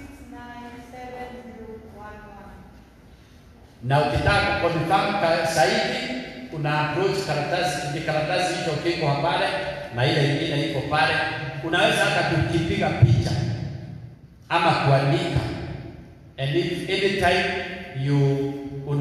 697011. Na ukitaka confirm zaidi, una approach karatasi, ni karatasi hicho kiko pale na ile nyingine iko pale. Unaweza hata kukipiga picha ama kuandika, and if anytime you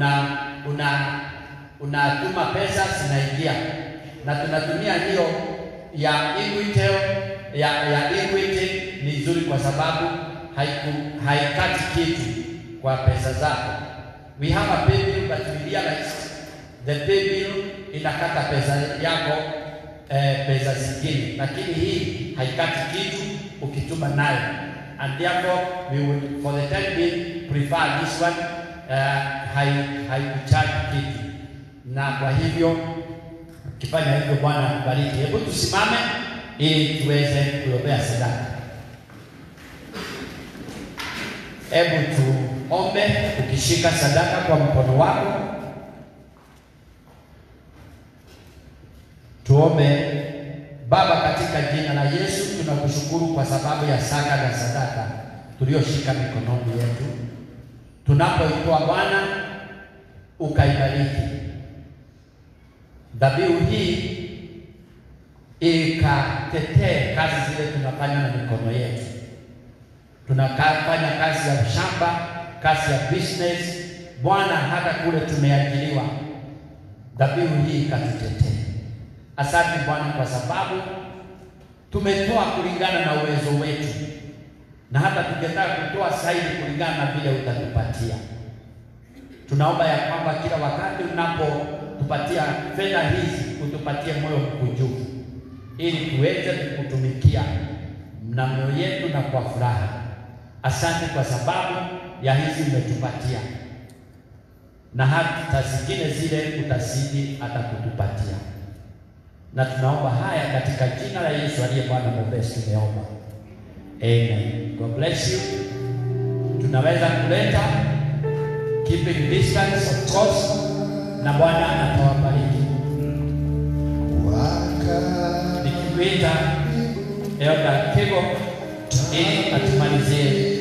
unatuma pesa zinaingia, na tunatumia hiyo ya Equitel ya Equity. Ni nzuri kwa sababu haikati kitu kwa pesa zako. We have a pay bill, but we realized the pay bill inakata pesa yako pesa zingine, lakini hii haikati kitu ukituma nayo, and therefore we would for the time being prefer this one. Haikucharge kitu, na kwa hivyo kifanya hivyo, Bwana akubariki. Hebu tusimame ili tuweze kuombea sadaka. Hebu tuombe ukishika sadaka kwa mkono wako. Tuombe Baba, katika jina la Yesu tunakushukuru kwa sababu ya saka na sadaka tulioshika mikononi yetu. Tunapoitoa Bwana, ukaibariki dhabihu hii, ikatetee kazi zile tunafanya na mikono yetu. Tunafanya kazi ya shamba, kazi ya business Bwana, hata kule tumeajiriwa. Dhabihu hii ikatutetee. Asante Bwana kwa sababu tumetoa kulingana na uwezo wetu, na hata tungetaka kutoa zaidi kulingana na vile utatupatia. Tunaomba ya kwamba kila wakati unapotupatia fedha hizi, utupatie moyo mkunjufu, ili tuweze kukutumikia na mioyo yetu na kwa furaha. Asante kwa sababu ya hizi umetupatia, na hata zingine zile utazidi hata kutupatia. Na tunaomba haya katika jina la Yesu aliye Bwana Mwokozi tumeomba. Amen. God bless you. Tunaweza kuleta keeping distance of course, na Bwana atawabariki. Nikikuita Elder Kego ili atumalizie